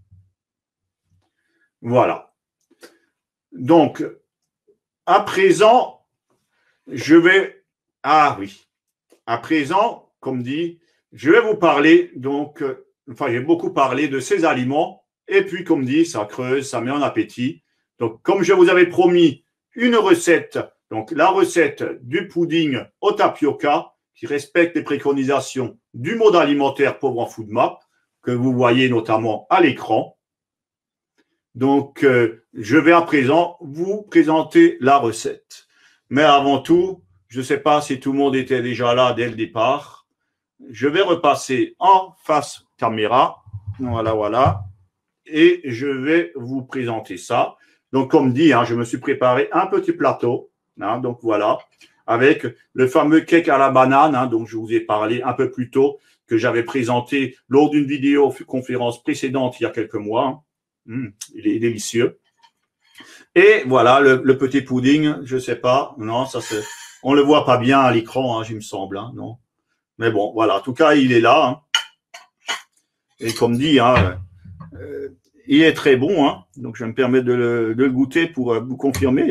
Voilà. Donc, à présent, je vais Ah oui. À présent, comme dit, je vais vous parler, donc, j'ai beaucoup parlé de ces aliments. Et puis, comme dit, ça creuse, ça met en appétit. Donc, comme je vous avais promis, une recette, donc la recette du pudding au tapioca, qui respecte les préconisations du mode alimentaire pauvre en FoodMap, que vous voyez notamment à l'écran. Donc, je vais à présent vous présenter la recette. Mais avant tout, je ne sais pas si tout le monde était déjà là dès le départ. Je vais repasser en face caméra. Voilà, voilà. Et je vais vous présenter ça. Donc, comme dit, je me suis préparé un petit plateau. Donc, voilà. Avec le fameux cake à la banane, dont je vous ai parlé un peu plus tôt, que j'avais présenté lors d'une vidéoconférence précédente il y a quelques mois. Il est délicieux. Et voilà, le petit pudding, je ne sais pas. Non, on ne le voit pas bien à l'écran, il me semble. Non. Mais bon, voilà. En tout cas, il est là. Et comme dit, il est très bon. Donc, je vais me permettre de le goûter pour vous confirmer.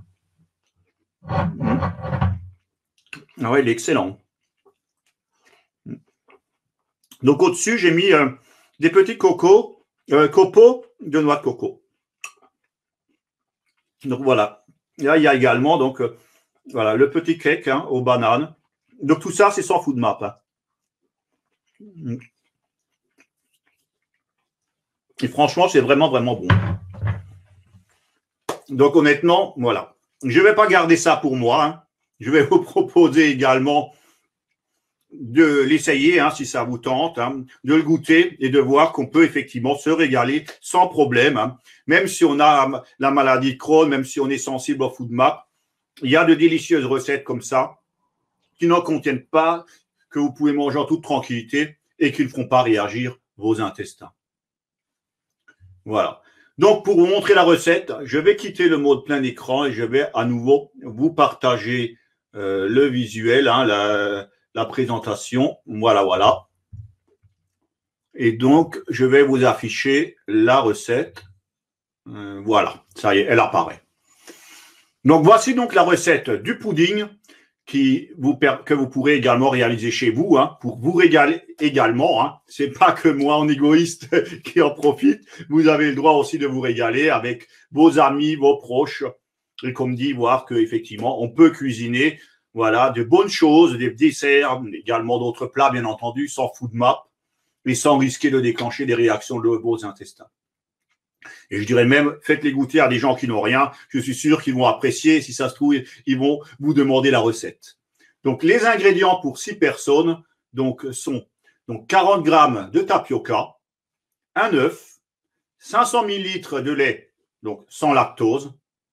Ah ouais, il est excellent. Donc, au-dessus, j'ai mis des petits copeaux de noix de coco. Donc, voilà. Là, il y a également donc, voilà, le petit cake aux bananes. Donc, tout ça, c'est sans FoodMap. Et franchement, c'est vraiment, vraiment bon. Donc, honnêtement, voilà. Je ne vais pas garder ça pour moi. Je vais vous proposer également de l'essayer, si ça vous tente, de le goûter et de voir qu'on peut effectivement se régaler sans problème. Même si on a la maladie de Crohn, même si on est sensible au FoodMap, il y a de délicieuses recettes comme ça qui n'en contiennent pas, que vous pouvez manger en toute tranquillité et qui ne feront pas réagir vos intestins. Voilà. Donc, pour vous montrer la recette, je vais quitter le mode plein écran et je vais à nouveau vous partager le visuel, la présentation. Voilà, voilà. Et donc, je vais vous afficher la recette. Voilà, ça y est, elle apparaît. Donc, voici donc la recette du pudding que vous pourrez également réaliser chez vous, pour vous régaler également. C'est pas que moi, en égoïste, qui en profite. Vous avez le droit aussi de vous régaler avec vos amis, vos proches. Et comme dit, voir qu'effectivement, on peut cuisiner, voilà, de bonnes choses, des desserts, également d'autres plats, bien entendu, sans FoodMap et sans risquer de déclencher des réactions de vos intestins. Et je dirais même, faites-les goûter à des gens qui n'ont rien. Je suis sûr qu'ils vont apprécier. Si ça se trouve, ils vont vous demander la recette. Donc, les ingrédients pour 6 personnes sont 40 grammes de tapioca, un œuf, 500 millilitres de lait, donc sans lactose,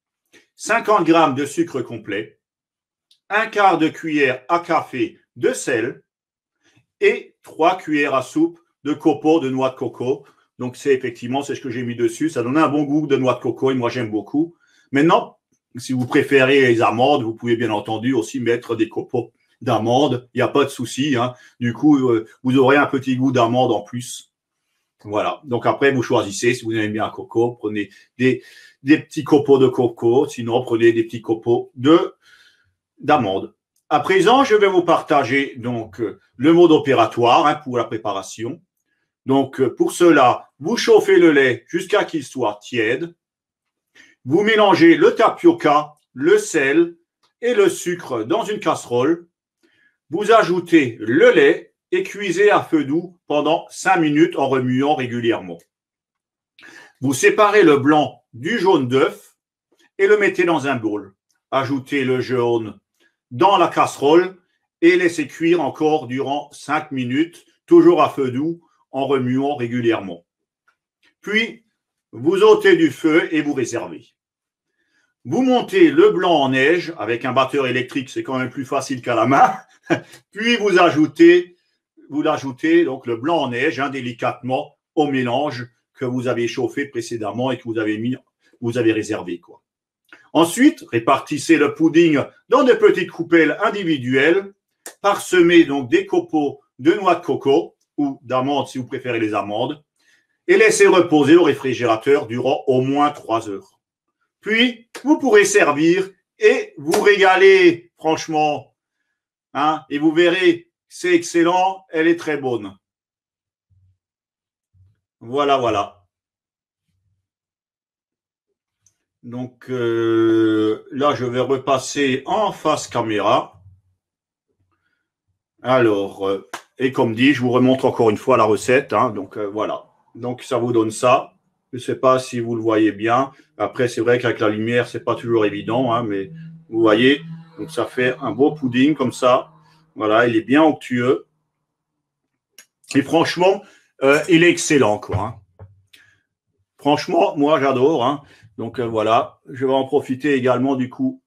50 grammes de sucre complet, un quart de cuillère à café de sel et 3 cuillères à soupe de copeaux de noix de coco. Donc, c'est ce que j'ai mis dessus. Ça donne un bon goût de noix de coco et moi, j'aime beaucoup. Maintenant, si vous préférez les amandes, vous pouvez bien entendu aussi mettre des copeaux d'amandes. Il n'y a pas de souci. Du coup, vous aurez un petit goût d'amande en plus. Voilà. Donc, après, vous choisissez. Si vous aimez bien un coco, prenez des petits copeaux de coco. Sinon, prenez des petits copeaux d'amandes. À présent, je vais vous partager donc le mode opératoire pour la préparation. Donc, pour cela, vous chauffez le lait jusqu'à qu'il soit tiède. Vous mélangez le tapioca, le sel et le sucre dans une casserole. Vous ajoutez le lait et cuisez à feu doux pendant 5 minutes en remuant régulièrement. Vous séparez le blanc du jaune d'œuf et le mettez dans un bol. Ajoutez le jaune dans la casserole et laissez cuire encore durant 5 minutes, toujours à feu doux, en remuant régulièrement. Puis, vous ôtez du feu et vous réservez. Vous montez le blanc en neige avec un batteur électrique, c'est quand même plus facile qu'à la main. Puis, vous l'ajoutez donc le blanc en neige délicatement au mélange que vous avez chauffé précédemment et que vous avez réservé. Ensuite, répartissez le pudding dans de petites coupelles individuelles, parsemez donc des copeaux de noix de coco ou d'amandes si vous préférez les amandes, et laissez reposer au réfrigérateur durant au moins 3 heures. Puis, vous pourrez servir et vous régaler. Franchement, hein, et vous verrez, c'est excellent, elle est très bonne. Voilà, voilà. Donc là, je vais repasser en face caméra. Alors, et comme dit, je vous remontre encore une fois la recette. Hein, donc voilà. Donc ça vous donne ça. Je ne sais pas si vous le voyez bien. Après, c'est vrai qu'avec la lumière, c'est pas toujours évident, hein, mais vous voyez. Donc ça fait un beau pudding comme ça. Voilà, il est bien onctueux. Et franchement, il est excellent, quoi. Hein. Franchement, moi, j'adore. Hein. Donc voilà, je vais en profiter également du coup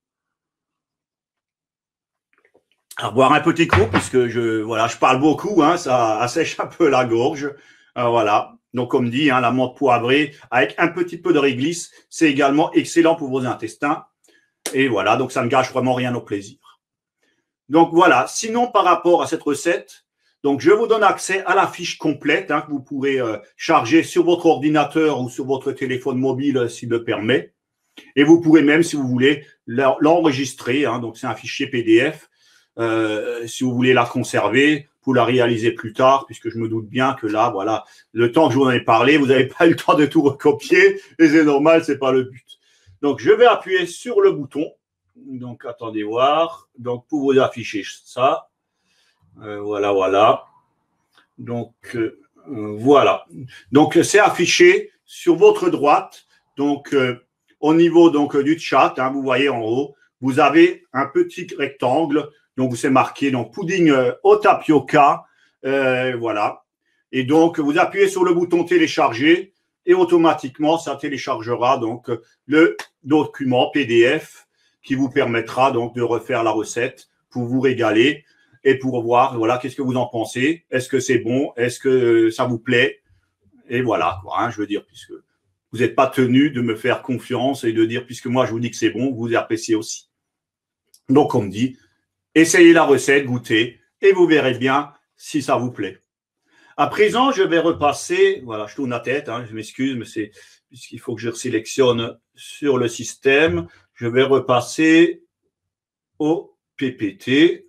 à boire un petit coup puisque je parle beaucoup, hein, ça assèche un peu la gorge. Voilà. Donc comme dit, hein, la menthe poivrée avec un petit peu de réglisse, c'est également excellent pour vos intestins. Et voilà, donc ça ne gâche vraiment rien au plaisir. Donc voilà. Sinon, par rapport à cette recette, donc je vous donne accès à la fiche complète hein, que vous pourrez charger sur votre ordinateur ou sur votre téléphone mobile s'il le permet. Et vous pourrez même, si vous voulez, l'enregistrer. Hein, donc c'est un fichier PDF. Si vous voulez la conserver, pour la réaliser plus tard, puisque je me doute bien que là, voilà, le temps que je vous en ai parlé, vous n'avez pas eu le temps de tout recopier, et c'est normal, c'est pas le but. Donc, je vais appuyer sur le bouton. Donc, attendez voir. Donc, pour vous afficher ça. Voilà, voilà. Donc, voilà. Donc, c'est affiché sur votre droite. Donc, au niveau donc, du chat, hein, vous voyez en haut, vous avez un petit rectangle. Donc, c'est marqué donc, pudding au tapioca. Voilà. Et donc, vous appuyez sur le bouton télécharger et automatiquement, ça téléchargera donc le document PDF qui vous permettra donc de refaire la recette pour vous régaler et pour voir, voilà, qu'est-ce que vous en pensez. Est-ce que c'est bon? Est-ce que ça vous plaît? Et voilà, quoi, hein, je veux dire, puisque vous n'êtes pas tenu de me faire confiance et de dire, puisque moi, je vous dis que c'est bon, vous appréciez aussi. Donc, on me dit, essayez la recette, goûtez, et vous verrez bien si ça vous plaît. À présent, je vais repasser, voilà, je tourne la tête, hein, je m'excuse, mais c'est puisqu'il faut que je sélectionne sur le système, je vais repasser au PPT.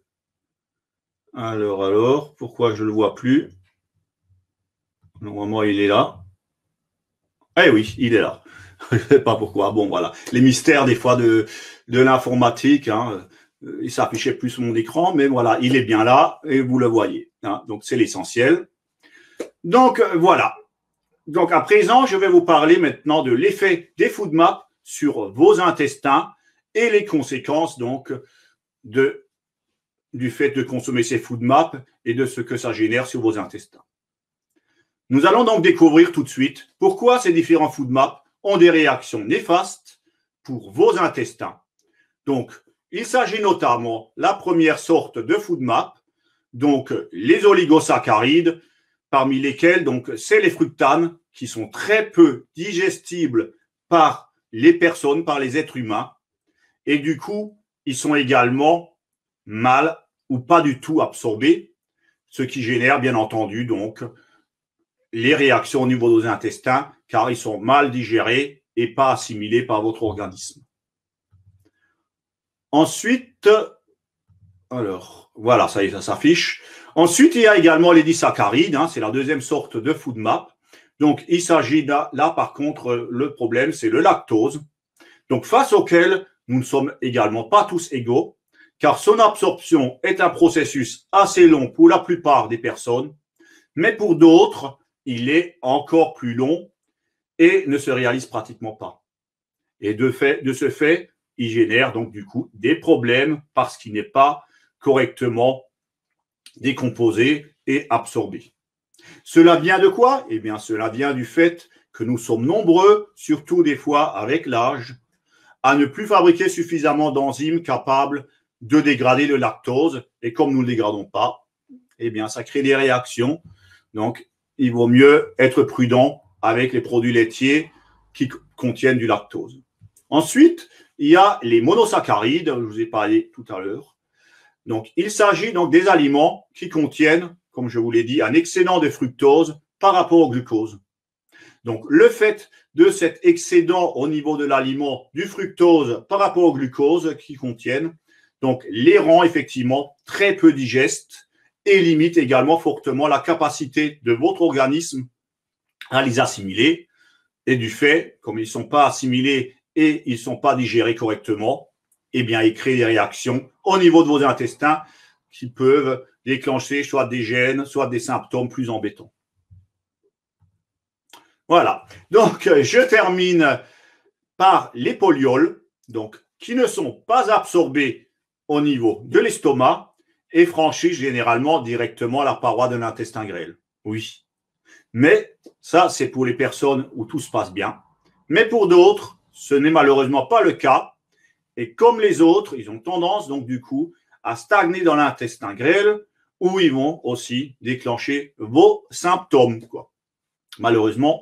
Alors, pourquoi je ne le vois plus? Normalement, il est là. Eh oui, il est là. Je ne sais pas pourquoi. Bon, voilà. Les mystères, des fois, de l'informatique, hein, il s'affichait plus sur mon écran, mais voilà, il est bien là et vous le voyez. Hein, donc, c'est l'essentiel. Donc, voilà. Donc, à présent, je vais vous parler maintenant de l'effet des food maps sur vos intestins et les conséquences, donc, du fait de consommer ces food maps et de ce que ça génère sur vos intestins. Nous allons donc découvrir tout de suite pourquoi ces différents food maps ont des réactions néfastes pour vos intestins. Donc, il s'agit notamment de la première sorte de food map, donc les oligosaccharides, parmi lesquels donc c'est les fructanes qui sont très peu digestibles par les personnes, par les êtres humains, et du coup, ils sont également mal ou pas du tout absorbés, ce qui génère bien entendu donc les réactions au niveau des intestins, car ils sont mal digérés et pas assimilés par votre organisme. Ensuite, alors, voilà, ça y est, ça s'affiche. Ensuite, il y a également les disaccharides, hein, c'est la deuxième sorte de food map. Donc, il s'agit là, par contre, le problème, c'est le lactose. Donc, face auquel nous ne sommes également pas tous égaux, car son absorption est un processus assez long pour la plupart des personnes, mais pour d'autres, il est encore plus long et ne se réalise pratiquement pas. Et de ce fait, il génère donc du coup des problèmes parce qu'il n'est pas correctement décomposé et absorbé. Cela vient de quoi? Eh bien, cela vient du fait que nous sommes nombreux, surtout des fois avec l'âge, à ne plus fabriquer suffisamment d'enzymes capables de dégrader le lactose. Et comme nous ne le dégradons pas, eh bien, ça crée des réactions. Donc, il vaut mieux être prudent avec les produits laitiers qui contiennent du lactose. Ensuite, il y a les monosaccharides, je vous ai parlé tout à l'heure. Donc, il s'agit donc des aliments qui contiennent, comme je vous l'ai dit, un excédent de fructose par rapport au glucose. Donc, le fait de cet excédent au niveau de l'aliment du fructose par rapport au glucose qu'ils contiennent, donc les rend effectivement très peu digestes et limite également fortement la capacité de votre organisme à les assimiler. Et du fait, comme ils ne sont pas assimilés et ils ne sont pas digérés correctement, eh bien, ils créent des réactions au niveau de vos intestins qui peuvent déclencher soit des gènes, soit des symptômes plus embêtants. Voilà. Donc, je termine par les polioles, donc, qui ne sont pas absorbés au niveau de l'estomac et franchissent généralement directement la paroi de l'intestin grêle. Oui. Mais ça, c'est pour les personnes où tout se passe bien. Mais pour d'autres, ce n'est malheureusement pas le cas. Et comme les autres, ils ont tendance, donc, du coup, à stagner dans l'intestin grêle où ils vont aussi déclencher vos symptômes, quoi. Malheureusement,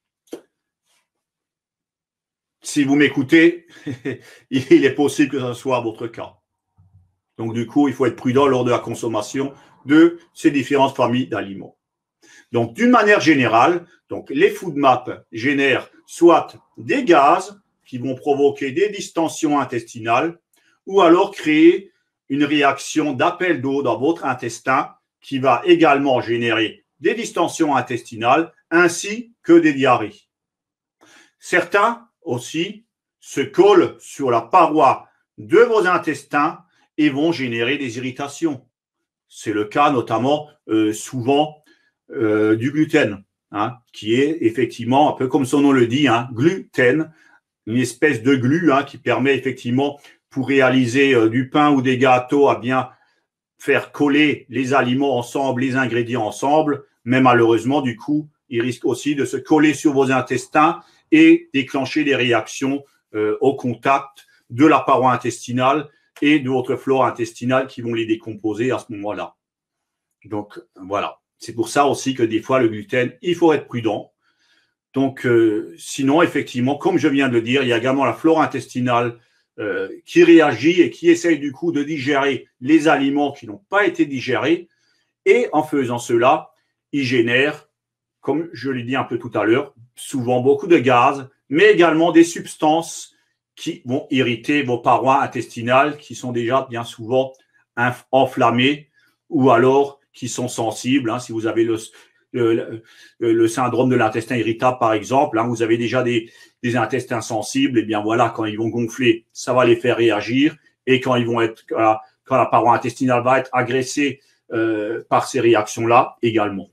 si vous m'écoutez, il est possible que ce soit votre cas. Donc, du coup, il faut être prudent lors de la consommation de ces différentes familles d'aliments. Donc, d'une manière générale, donc, les FODMAP génèrent soit des gaz qui vont provoquer des distensions intestinales ou alors créer une réaction d'appel d'eau dans votre intestin qui va également générer des distensions intestinales ainsi que des diarrhées. Certains aussi se collent sur la paroi de vos intestins et vont générer des irritations. C'est le cas notamment souvent du gluten, hein, qui est effectivement, un peu comme son nom le dit, hein, gluten, une espèce de glu hein, qui permet effectivement, pour réaliser du pain ou des gâteaux, à bien faire coller les aliments ensemble, les ingrédients ensemble, mais malheureusement, du coup, il risque aussi de se coller sur vos intestins et déclencher des réactions au contact de la paroi intestinale et de votre flore intestinale qui vont les décomposer à ce moment-là. Donc, voilà. C'est pour ça aussi que des fois, le gluten, il faut être prudent. Donc, sinon, effectivement, comme je viens de dire, il y a également la flore intestinale qui réagit et qui essaye du coup de digérer les aliments qui n'ont pas été digérés. Et en faisant cela, il génère, comme je l'ai dit un peu tout à l'heure, souvent beaucoup de gaz, mais également des substances qui vont irriter vos parois intestinales qui sont déjà bien souvent enflammées ou alors qui sont sensibles. Hein, si vous avez le syndrome de l'intestin irritable, par exemple, hein, vous avez déjà des intestins sensibles, et bien voilà, quand ils vont gonfler, ça va les faire réagir. Et quand ils vont être, quand la paroi intestinale va être agressée par ces réactions-là également.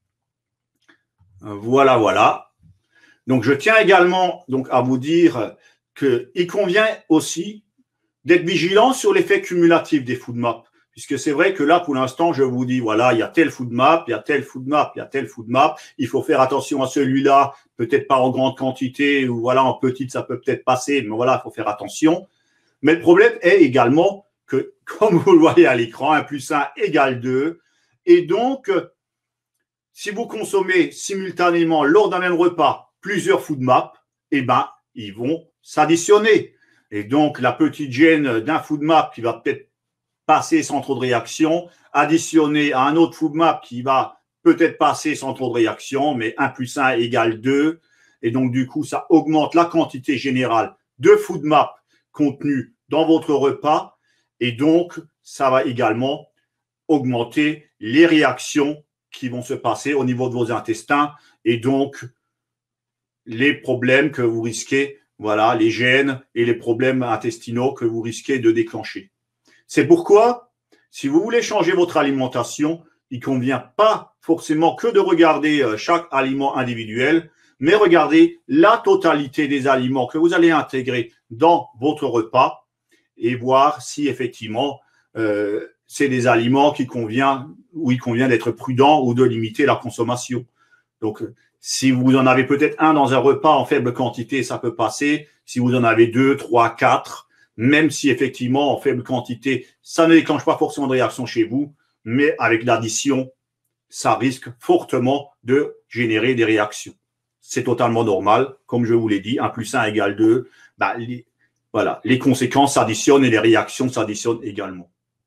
Voilà, voilà. Donc, je tiens également donc à vous dire qu'il convient aussi d'être vigilant sur l'effet cumulatif des FODMAP. Puisque c'est vrai que là, pour l'instant, je vous dis, voilà, il y a tel FODMAP, il y a tel FODMAP, il y a tel FODMAP. Il faut faire attention à celui-là, peut-être pas en grande quantité, ou voilà, en petite, ça peut peut-être passer, mais voilà, il faut faire attention. Mais le problème est également que, comme vous le voyez à l'écran, 1 + 1 = 2. Et donc, si vous consommez simultanément lors d'un même repas plusieurs FODMAP, eh ben, ils vont s'additionner. Et donc, la petite gêne d'un FODMAP qui va peut-être passer sans trop de réaction, additionné à un autre FODMAP qui va peut-être passer sans trop de réaction, mais 1 + 1 = 2. Et donc, du coup, ça augmente la quantité générale de FODMAP contenu dans votre repas. Et donc, ça va également augmenter les réactions qui vont se passer au niveau de vos intestins et donc les problèmes que vous risquez, voilà, les gènes et les problèmes intestinaux que vous risquez de déclencher. C'est pourquoi, si vous voulez changer votre alimentation, il ne convient pas forcément que de regarder chaque aliment individuel, mais regarder la totalité des aliments que vous allez intégrer dans votre repas et voir si effectivement c'est des aliments où il convient d'être prudent ou de limiter la consommation. Donc, si vous en avez peut-être un dans un repas en faible quantité, ça peut passer. Si vous en avez 2, 3, 4, même si effectivement en faible quantité, ça ne déclenche pas forcément de réaction chez vous, mais avec l'addition, ça risque fortement de générer des réactions. C'est totalement normal. Comme je vous l'ai dit, 1 + 1 = 2. Bah, voilà, les conséquences s'additionnent et les réactions s'additionnent également.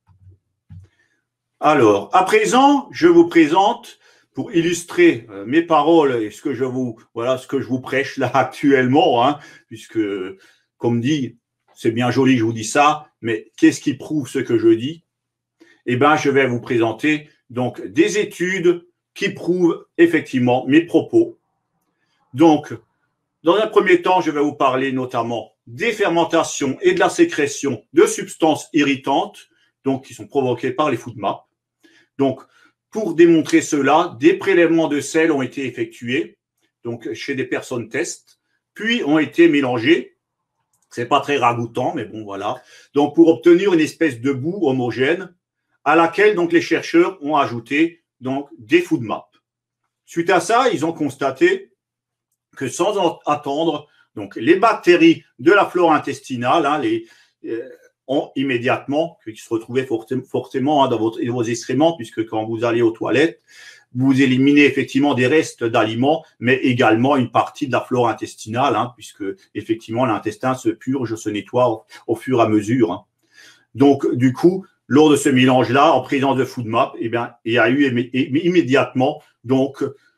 Alors, à présent, je vous présente, pour illustrer mes paroles et ce que je vous prêche là actuellement, hein, puisque, comme dit, c'est bien joli, je vous dis ça, mais qu'est-ce qui prouve ce que je dis? Eh bien, je vais vous présenter donc des études qui prouvent effectivement mes propos. Donc, dans un premier temps, je vais vous parler notamment des fermentations et de la sécrétion de substances irritantes, donc qui sont provoquées par les FODMAP. Donc, pour démontrer cela, des prélèvements de sel ont été effectués, donc chez des personnes test, puis ont été mélangés. C'est pas très ragoûtant, mais bon, voilà. Donc, pour obtenir une espèce de boue homogène, à laquelle donc les chercheurs ont ajouté donc des FODMAP. Suite à ça, ils ont constaté que sans attendre, donc les bactéries de la flore intestinale, ont immédiatement, qui se retrouvaient fortement dans vos excréments, puisque quand vous allez aux toilettes, vous éliminez effectivement des restes d'aliments, mais également une partie de la flore intestinale, puisque effectivement l'intestin se purge, se nettoie au fur et à mesure. Donc du coup, lors de ce mélange-là, en présence de FODMAP, eh bien, il y a eu immédiatement donc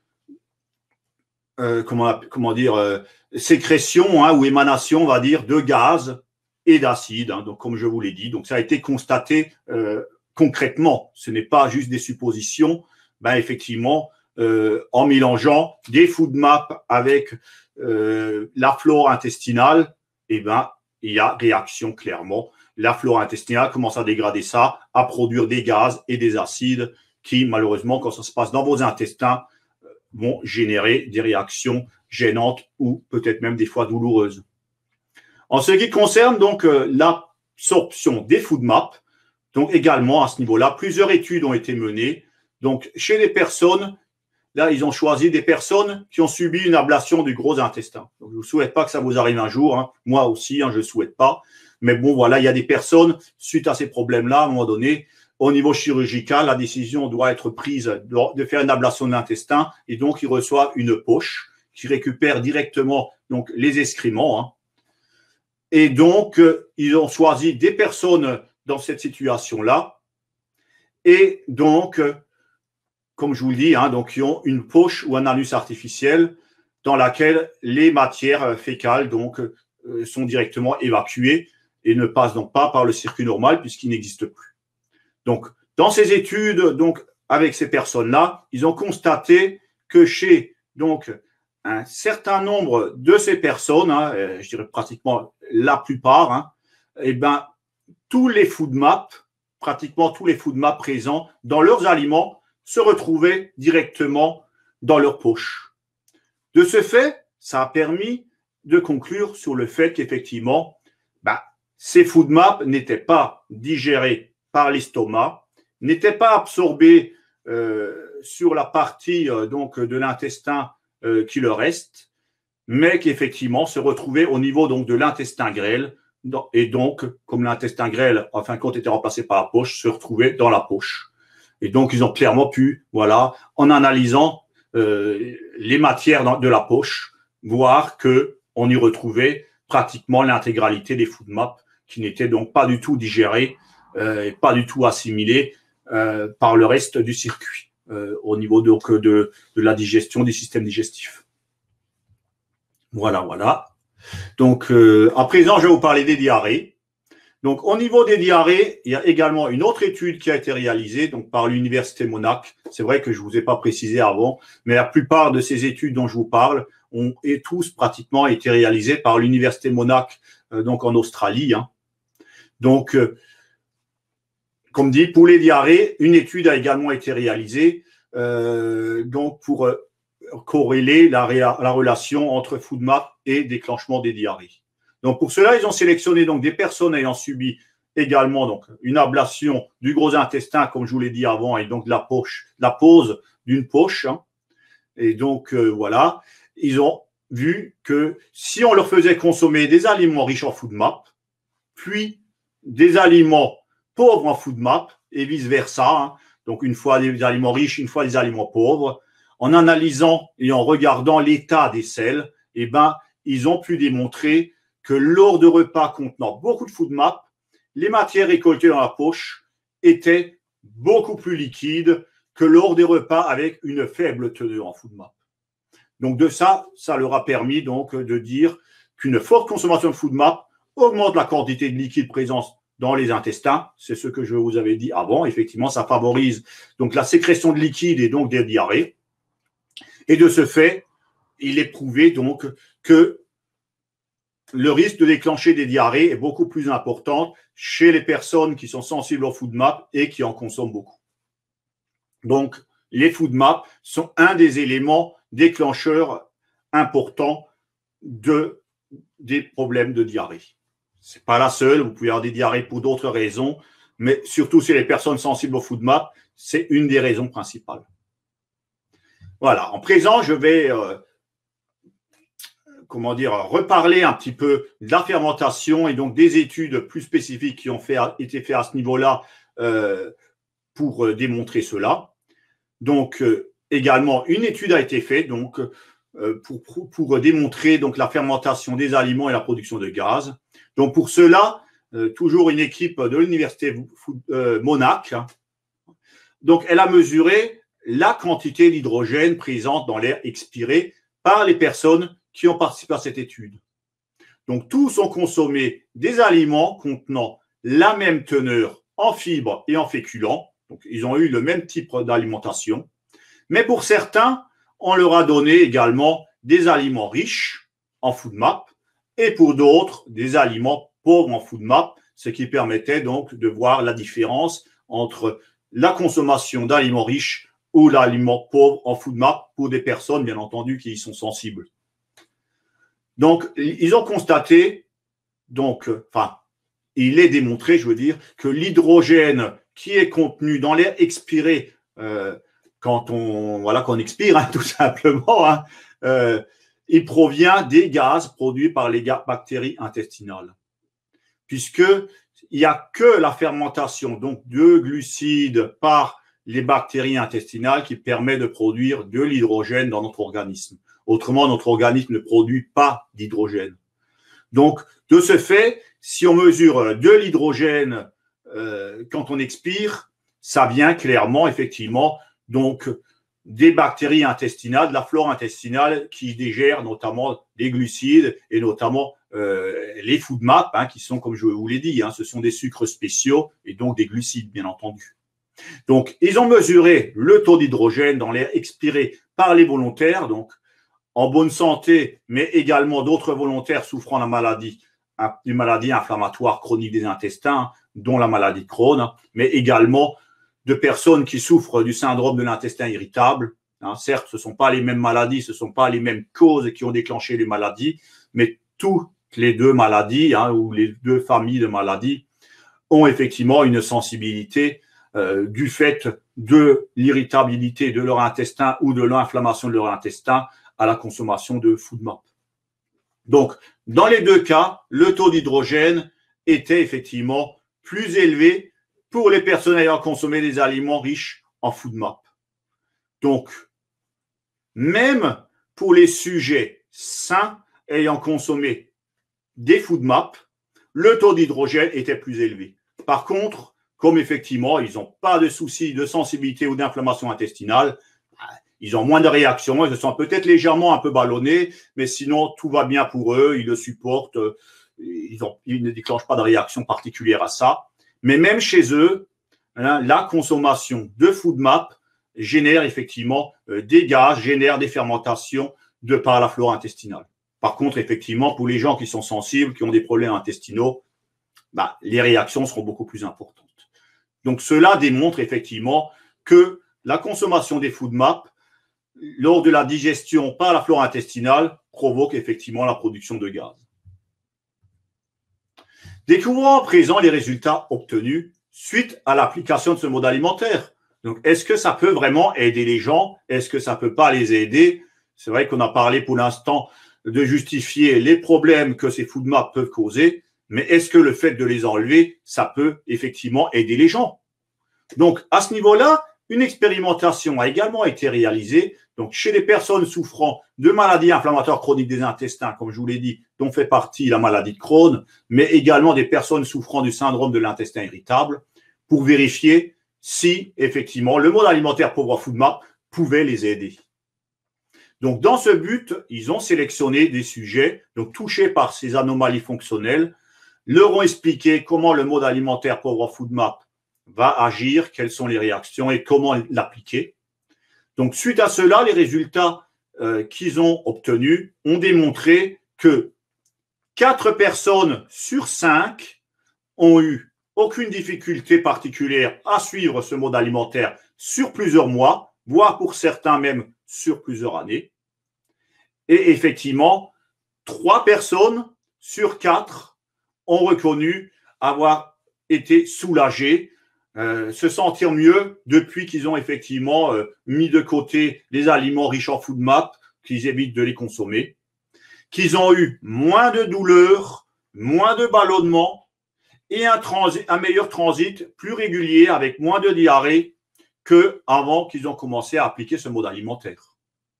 sécrétion ou émanation, on va dire, de gaz et d'acide. Donc, comme je vous l'ai dit, donc ça a été constaté concrètement. Ce n'est pas juste des suppositions. Effectivement, en mélangeant des FODMAP avec la flore intestinale, il y a réaction clairement. La flore intestinale commence à dégrader ça, à produire des gaz et des acides qui, malheureusement, quand ça se passe dans vos intestins, vont générer des réactions gênantes ou peut-être même des fois douloureuses. En ce qui concerne donc l'absorption des FODMAP, donc également à ce niveau-là, plusieurs études ont été menées. Donc chez les personnes, là ils ont choisi des personnes qui ont subi une ablation du gros intestin. Donc, je ne vous souhaite pas que ça vous arrive un jour, moi aussi, je ne le souhaite pas. Mais bon, voilà, il y a des personnes, suite à ces problèmes-là, à un moment donné, au niveau chirurgical, la décision doit être prise de faire une ablation de l'intestin et donc ils reçoivent une poche qui récupère directement donc les excréments. Et donc, ils ont choisi des personnes dans cette situation-là et donc, comme je vous le dis, donc qui ont une poche ou un anus artificiel dans laquelle les matières fécales donc sont directement évacuées et ne passent donc pas par le circuit normal puisqu'il n'existe plus. Donc, dans ces études, donc, avec ces personnes-là, ils ont constaté que chez donc, un certain nombre de ces personnes, je dirais pratiquement la plupart, tous les FODMAP, pratiquement tous les FODMAP présents dans leurs aliments se retrouvaient directement dans leur poche. De ce fait, ça a permis de conclure sur le fait qu'effectivement, ces FODMAP n'étaient pas digérés par l'estomac, n'étaient pas absorbés sur la partie donc de l'intestin qui leur reste, mais qui effectivement se retrouvaient au niveau donc de l'intestin grêle, et donc comme l'intestin grêle en fin de compte était remplacé par la poche, se retrouvait dans la poche. Et donc ils ont clairement pu, voilà, en analysant les matières de la poche, voir que on y retrouvait pratiquement l'intégralité des FODMAP qui n'étaient donc pas du tout digérés et pas du tout assimilés par le reste du circuit au niveau donc de la digestion du système digestif. Voilà, voilà. Donc, à présent, je vais vous parler des diarrhées. Donc, au niveau des diarrhées, il y a également une autre étude qui a été réalisée donc, par l'Université Monash. C'est vrai que je ne vous ai pas précisé avant, mais la plupart de ces études dont je vous parle ont tous pratiquement été réalisées par l'Université Monash donc en Australie. Donc, comme dit, pour les diarrhées, une étude a également été réalisée donc pour corréler la relation entre FODMAP et déclenchement des diarrhées. Donc, pour cela, ils ont sélectionné donc des personnes ayant subi également donc une ablation du gros intestin, comme je vous l'ai dit avant, et donc de la pose d'une poche. Et donc, voilà, ils ont vu que si on leur faisait consommer des aliments riches en FODMAP, puis des aliments pauvres en FODMAP, et vice-versa, donc une fois des aliments riches, une fois des aliments pauvres, en analysant et en regardant l'état des selles, ils ont pu démontrer que lors de repas contenant beaucoup de FODMAP, les matières récoltées dans la poche étaient beaucoup plus liquides que lors des repas avec une faible teneur en FODMAP. Donc de ça leur a permis donc de dire qu'une forte consommation de FODMAP augmente la quantité de liquide présente dans les intestins. C'est ce que je vous avais dit avant. Effectivement, ça favorise donc la sécrétion de liquide et donc des diarrhées. Et de ce fait, il est prouvé donc que le risque de déclencher des diarrhées est beaucoup plus important chez les personnes qui sont sensibles au FODMAP et qui en consomment beaucoup. Donc, les FODMAP sont un des éléments déclencheurs importants des problèmes de diarrhée. Ce n'est pas la seule, vous pouvez avoir des diarrhées pour d'autres raisons, mais surtout chez les personnes sensibles au FODMAP, c'est une des raisons principales. Voilà, en présent, je vais reparler un petit peu de la fermentation et donc des études plus spécifiques qui ont été faites à ce niveau-là pour démontrer cela. Donc, également, une étude a été faite donc, pour démontrer donc, la fermentation des aliments et la production de gaz. Donc, pour cela, toujours une équipe de l'université Monash, donc, elle a mesuré la quantité d'hydrogène présente dans l'air expiré par les personnes qui ont participé à cette étude. Donc, tous ont consommé des aliments contenant la même teneur en fibres et en féculents. Donc, ils ont eu le même type d'alimentation. Mais pour certains, on leur a donné également des aliments riches en FODMAP et pour d'autres, des aliments pauvres en FODMAP, ce qui permettait donc de voir la différence entre la consommation d'aliments riches ou d'aliments pauvres en FODMAP pour des personnes, bien entendu, qui y sont sensibles. Donc, ils ont constaté, donc, il est démontré, je veux dire, que l'hydrogène qui est contenu dans l'air expiré qu'on expire, hein, tout simplement, hein, il provient des gaz produits par les bactéries intestinales. Puisqu'il n'y a que la fermentation donc de glucides par les bactéries intestinales qui permet de produire de l'hydrogène dans notre organisme. Autrement, notre organisme ne produit pas d'hydrogène. Donc, de ce fait, si on mesure de l'hydrogène quand on expire, ça vient clairement, effectivement, donc des bactéries intestinales, de la flore intestinale qui digèrent notamment les glucides et notamment les FODMAP, hein, qui sont, comme je vous l'ai dit, hein, ce sont des sucres spéciaux et donc des glucides, bien entendu. Donc, ils ont mesuré le taux d'hydrogène dans l'air expiré par les volontaires, donc en bonne santé, mais également d'autres volontaires souffrant d'une maladie inflammatoire chronique des intestins, dont la maladie de Crohn, mais également de personnes qui souffrent du syndrome de l'intestin irritable. Hein, certes, ce ne sont pas les mêmes maladies, ce ne sont pas les mêmes causes qui ont déclenché les maladies, mais toutes les deux maladies, hein, ou les deux familles de maladies, ont effectivement une sensibilité du fait de l'irritabilité de leur intestin ou de l'inflammation de leur intestin à la consommation de FODMAP. Donc, dans les deux cas, le taux d'hydrogène était effectivement plus élevé pour les personnes ayant consommé des aliments riches en FODMAP. Donc, même pour les sujets sains ayant consommé des FODMAP, le taux d'hydrogène était plus élevé. Par contre, comme effectivement, ils n'ont pas de soucis de sensibilité ou d'inflammation intestinale, ils ont moins de réactions, ils se sentent peut-être légèrement un peu ballonnés, mais sinon, tout va bien pour eux, ils le supportent, ils ne déclenchent pas de réaction particulière à ça. Mais même chez eux, hein, la consommation de FODMAP génère effectivement des gaz, génère des fermentations de par la flore intestinale. Par contre, effectivement, pour les gens qui sont sensibles, qui ont des problèmes intestinaux, les réactions seront beaucoup plus importantes. Donc, cela démontre effectivement que la consommation des FODMAP lors de la digestion par la flore intestinale provoque effectivement la production de gaz. Découvrons à présent les résultats obtenus suite à l'application de ce mode alimentaire. Donc, est-ce que ça peut vraiment aider les gens? Est-ce que ça ne peut pas les aider? C'est vrai qu'on a parlé pour l'instant de justifier les problèmes que ces FODMAP peuvent causer, mais est-ce que le fait de les enlever, ça peut effectivement aider les gens? Donc, à ce niveau-là, une expérimentation a également été réalisée donc chez les personnes souffrant de maladies inflammatoires chroniques des intestins, comme je vous l'ai dit, dont fait partie la maladie de Crohn, mais également des personnes souffrant du syndrome de l'intestin irritable, pour vérifier si, effectivement, le mode alimentaire pauvre en FODMAP pouvait les aider. Donc, dans ce but, ils ont sélectionné des sujets donc touchés par ces anomalies fonctionnelles leur ont expliqué comment le mode alimentaire Power Food Map va agir, quelles sont les réactions et comment l'appliquer. Donc, suite à cela, les résultats qu'ils ont obtenus ont démontré que 4 personnes sur 5 ont eu aucune difficulté particulière à suivre ce mode alimentaire sur plusieurs mois, voire pour certains même sur plusieurs années. Et effectivement, 3 personnes sur 4 ont reconnu avoir été soulagées, se sentir mieux depuis qu'ils ont effectivement mis de côté les aliments riches en food map, qu'ils évitent de les consommer, qu'ils ont eu moins de douleurs, moins de ballonnements et un meilleur transit plus régulier avec moins de diarrhée qu'avant qu'ils ont commencé à appliquer ce mode alimentaire.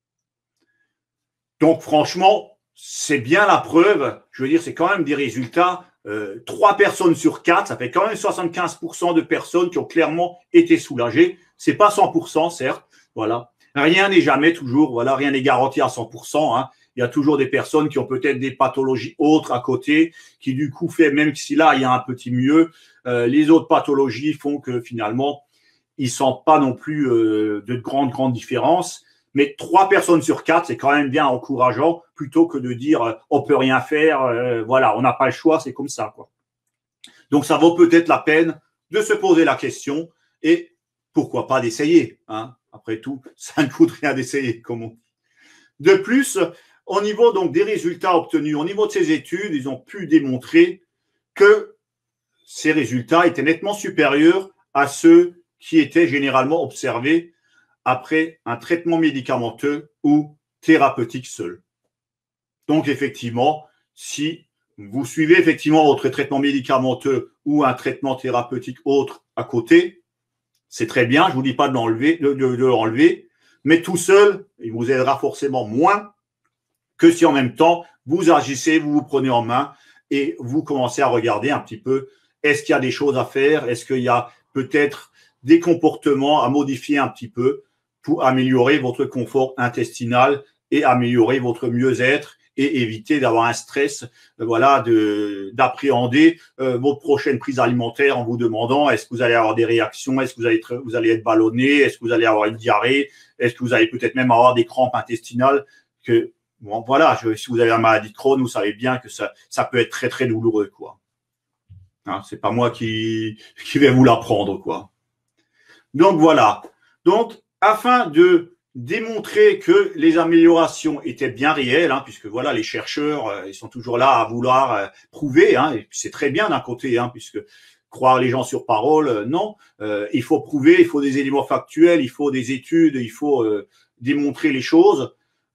Donc franchement, c'est bien la preuve, je veux dire, c'est quand même des résultats, 3 personnes sur 4, ça fait quand même 75% de personnes qui ont clairement été soulagées. C'est pas 100%, certes, voilà. Rien n'est jamais toujours, voilà, rien n'est garanti à 100%, hein. Il y a toujours des personnes qui ont peut-être des pathologies autres à côté, qui du coup fait, même si là, il y a un petit mieux, les autres pathologies font que finalement, ils sentent pas non plus de grandes différences. Mais 3 personnes sur 4, c'est quand même bien encourageant, plutôt que de dire on peut rien faire, voilà, on n'a pas le choix, c'est comme ça, quoi. Donc ça vaut peut-être la peine de se poser la question et pourquoi pas d'essayer, hein. Après tout, ça ne coûte rien d'essayer, comme on dit. De plus, au niveau donc des résultats obtenus, au niveau de ces études, ils ont pu démontrer que ces résultats étaient nettement supérieurs à ceux qui étaient généralement observés après un traitement médicamenteux ou thérapeutique seul. Donc, effectivement, si vous suivez effectivement votre traitement médicamenteux ou un traitement thérapeutique autre à côté, c'est très bien, je ne vous dis pas de l'enlever, mais tout seul, il vous aidera forcément moins que si en même temps, vous agissez, vous vous prenez en main et vous commencez à regarder un petit peu, est-ce qu'il y a des choses à faire, est-ce qu'il y a peut-être des comportements à modifier un petit peu pour améliorer votre confort intestinal et améliorer votre mieux-être et éviter d'avoir un stress, voilà, d'appréhender votre prochaine prise alimentaire en vous demandant est-ce que vous allez avoir des réactions, est-ce que vous allez être ballonné, est-ce que vous allez avoir une diarrhée, est-ce que vous allez peut-être même avoir des crampes intestinales. Que bon, voilà, si vous avez la maladie de Crohn, vous savez bien que ça peut être très très douloureux, quoi. Hein, c'est pas moi qui vais vous l'apprendre, quoi. Donc voilà. Donc afin de démontrer que les améliorations étaient bien réelles, hein, puisque voilà, les chercheurs, ils sont toujours là à vouloir prouver, hein, et c'est très bien d'un côté, hein, puisque croire les gens sur parole, non, il faut prouver, il faut des éléments factuels, il faut des études, il faut démontrer les choses.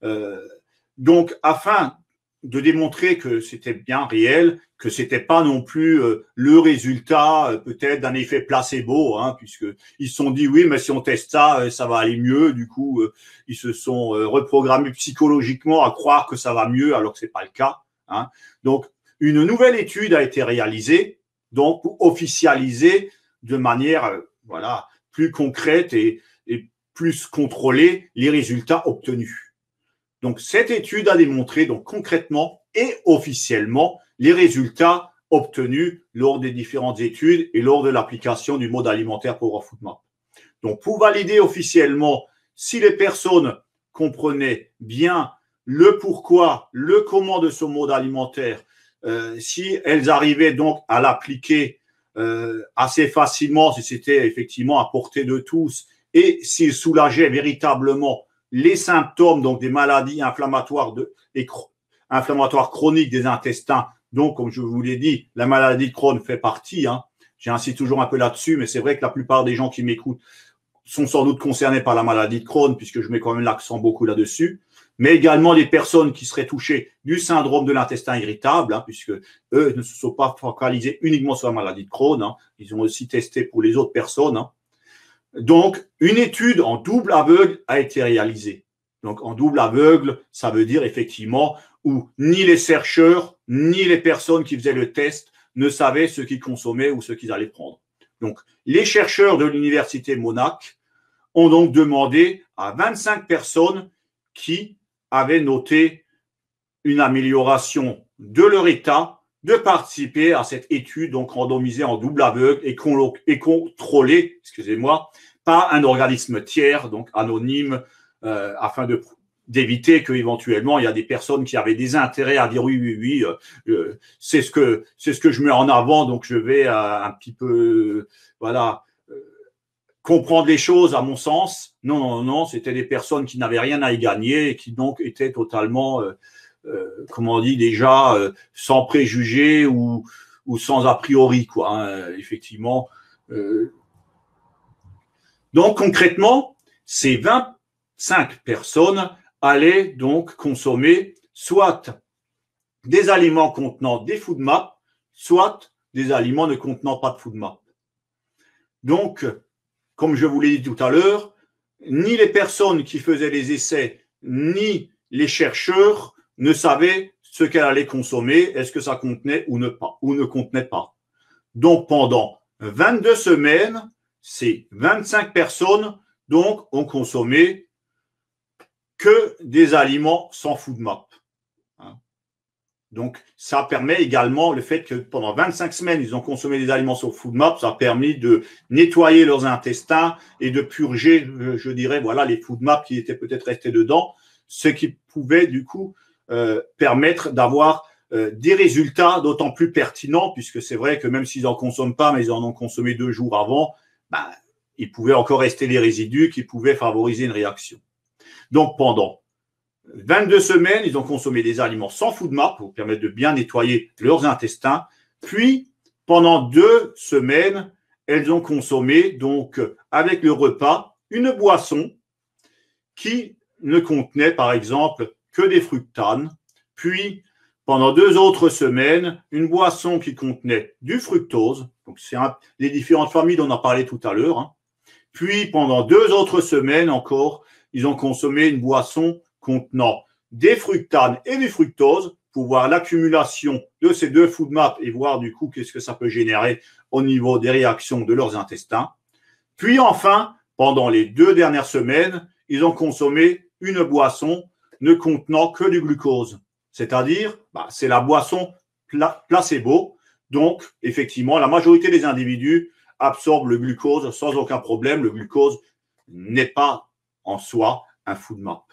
Donc, afin de démontrer que c'était bien réel, que c'était pas non plus le résultat peut-être d'un effet placebo, hein, puisque ils se sont dit oui, mais si on teste ça, ça va aller mieux. Du coup, ils se sont reprogrammés psychologiquement à croire que ça va mieux, alors que c'est pas le cas, hein. Donc, une nouvelle étude a été réalisée, donc pour officialiser de manière voilà plus concrète et plus contrôlée les résultats obtenus. Donc, cette étude a démontré donc concrètement et officiellement les résultats obtenus lors des différentes études et lors de l'application du mode alimentaire Power Food Map. Donc, pour valider officiellement si les personnes comprenaient bien le pourquoi, le comment de ce mode alimentaire, si elles arrivaient donc à l'appliquer assez facilement, si c'était effectivement à portée de tous et s'ils soulageaient véritablement les symptômes donc des maladies inflammatoires chroniques des intestins. Donc, comme je vous l'ai dit, la maladie de Crohn fait partie, hein. J'insiste toujours un peu là-dessus, mais c'est vrai que la plupart des gens qui m'écoutent sont sans doute concernés par la maladie de Crohn, puisque je mets quand même l'accent beaucoup là-dessus. Mais également les personnes qui seraient touchées du syndrome de l'intestin irritable, hein, puisque eux ne se sont pas focalisés uniquement sur la maladie de Crohn, hein. Ils ont aussi testé pour les autres personnes, hein. Donc, une étude en double aveugle a été réalisée. Donc, en double aveugle, ça veut dire effectivement où ni les chercheurs, ni les personnes qui faisaient le test ne savaient ce qu'ils consommaient ou ce qu'ils allaient prendre. Donc, les chercheurs de l'université Monash ont donc demandé à 25 personnes qui avaient noté une amélioration de leur état de participer à cette étude, donc randomisée en double aveugle et contrôlée, excusez-moi, par un organisme tiers, donc anonyme, afin d'éviter qu'éventuellement il y a des personnes qui avaient des intérêts à dire oui, c'est ce que je mets en avant, donc je vais un petit peu, voilà, comprendre les choses à mon sens. Non, c'était des personnes qui n'avaient rien à y gagner et qui donc étaient totalement comment on dit déjà, sans préjugés ou sans a priori, quoi. Hein, effectivement. Donc concrètement, ces 25 personnes allaient donc consommer soit des aliments contenant des FODMAP, soit des aliments ne contenant pas de FODMAP. Donc, comme je vous l'ai dit tout à l'heure, ni les personnes qui faisaient les essais, ni les chercheurs ne savaient ce qu'elle allait consommer, est-ce que ça contenait ou ne contenait pas. Donc, pendant 22 semaines, ces 25 personnes donc, ont consommé que des aliments sans FODMAP. Donc, ça permet également le fait que pendant 25 semaines, ils ont consommé des aliments sans FODMAP, ça a permis de nettoyer leurs intestins et de purger, je dirais, voilà, les FODMAP qui étaient peut-être restés dedans, ce qui pouvait du coup permettre d'avoir des résultats d'autant plus pertinents, puisque c'est vrai que même s'ils n'en consomment pas, mais ils en ont consommé 2 jours avant, ben, il pouvait encore rester des résidus qui pouvaient favoriser une réaction. Donc, pendant 22 semaines, ils ont consommé des aliments sans FODMAP pour permettre de bien nettoyer leurs intestins. Puis, pendant 2 semaines, elles ont consommé, donc, avec le repas, une boisson qui ne contenait, par exemple, que des fructanes. Puis, pendant 2 autres semaines, une boisson qui contenait du fructose. Donc, c'est les différentes familles dont on a parlé tout à l'heure. Hein. Puis, pendant 2 autres semaines encore, ils ont consommé une boisson contenant des fructanes et du fructose pour voir l'accumulation de ces 2 FODMAP et voir du coup qu'est-ce que ça peut générer au niveau des réactions de leurs intestins. Puis enfin, pendant les 2 dernières semaines, ils ont consommé une boisson ne contenant que du glucose. C'est-à-dire, c'est la boisson placebo. Donc, effectivement, la majorité des individus absorbent le glucose sans aucun problème. Le glucose n'est pas en soi un FODMAP.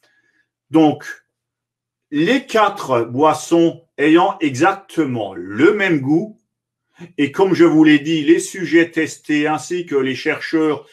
Donc, les 4 boissons ayant exactement le même goût, et comme je vous l'ai dit, les sujets testés ainsi que les chercheurs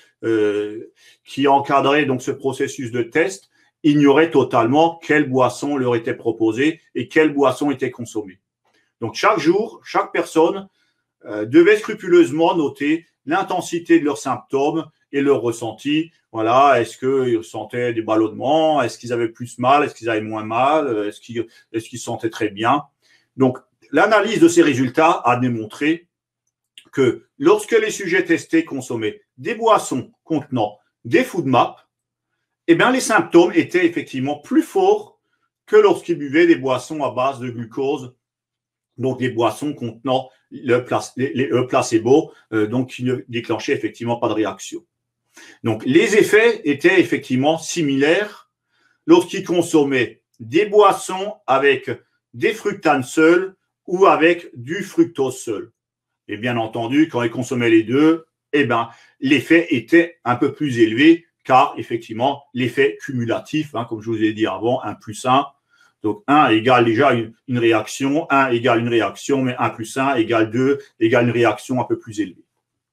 qui encadraient donc ce processus de test ignoraient totalement quelle boisson leur était proposée et quelle boisson était consommée. Donc, chaque jour, chaque personne devait scrupuleusement noter l'intensité de leurs symptômes et leurs ressentis. Voilà, est-ce qu'ils ressentaient des ballonnements? Est-ce qu'ils avaient plus mal? Est-ce qu'ils avaient moins mal? Est-ce qu'ils se sentaient très bien? Donc, l'analyse de ces résultats a démontré que lorsque les sujets testés consommaient des boissons contenant des FODMAP, eh bien, les symptômes étaient effectivement plus forts que lorsqu'ils buvaient des boissons à base de glucose, donc des boissons contenant les placebo, donc qui ne déclenchaient effectivement pas de réaction. Donc, les effets étaient effectivement similaires lorsqu'ils consommaient des boissons avec des fructanes seuls ou avec du fructose seul. Et bien entendu, quand ils consommaient les deux, eh ben, l'effet était un peu plus élevé car effectivement, l'effet cumulatif, comme je vous ai dit avant, 1 plus 1, donc 1 égale déjà une réaction, 1 égale une réaction, mais 1 plus 1 égale 2, égale une réaction un peu plus élevée.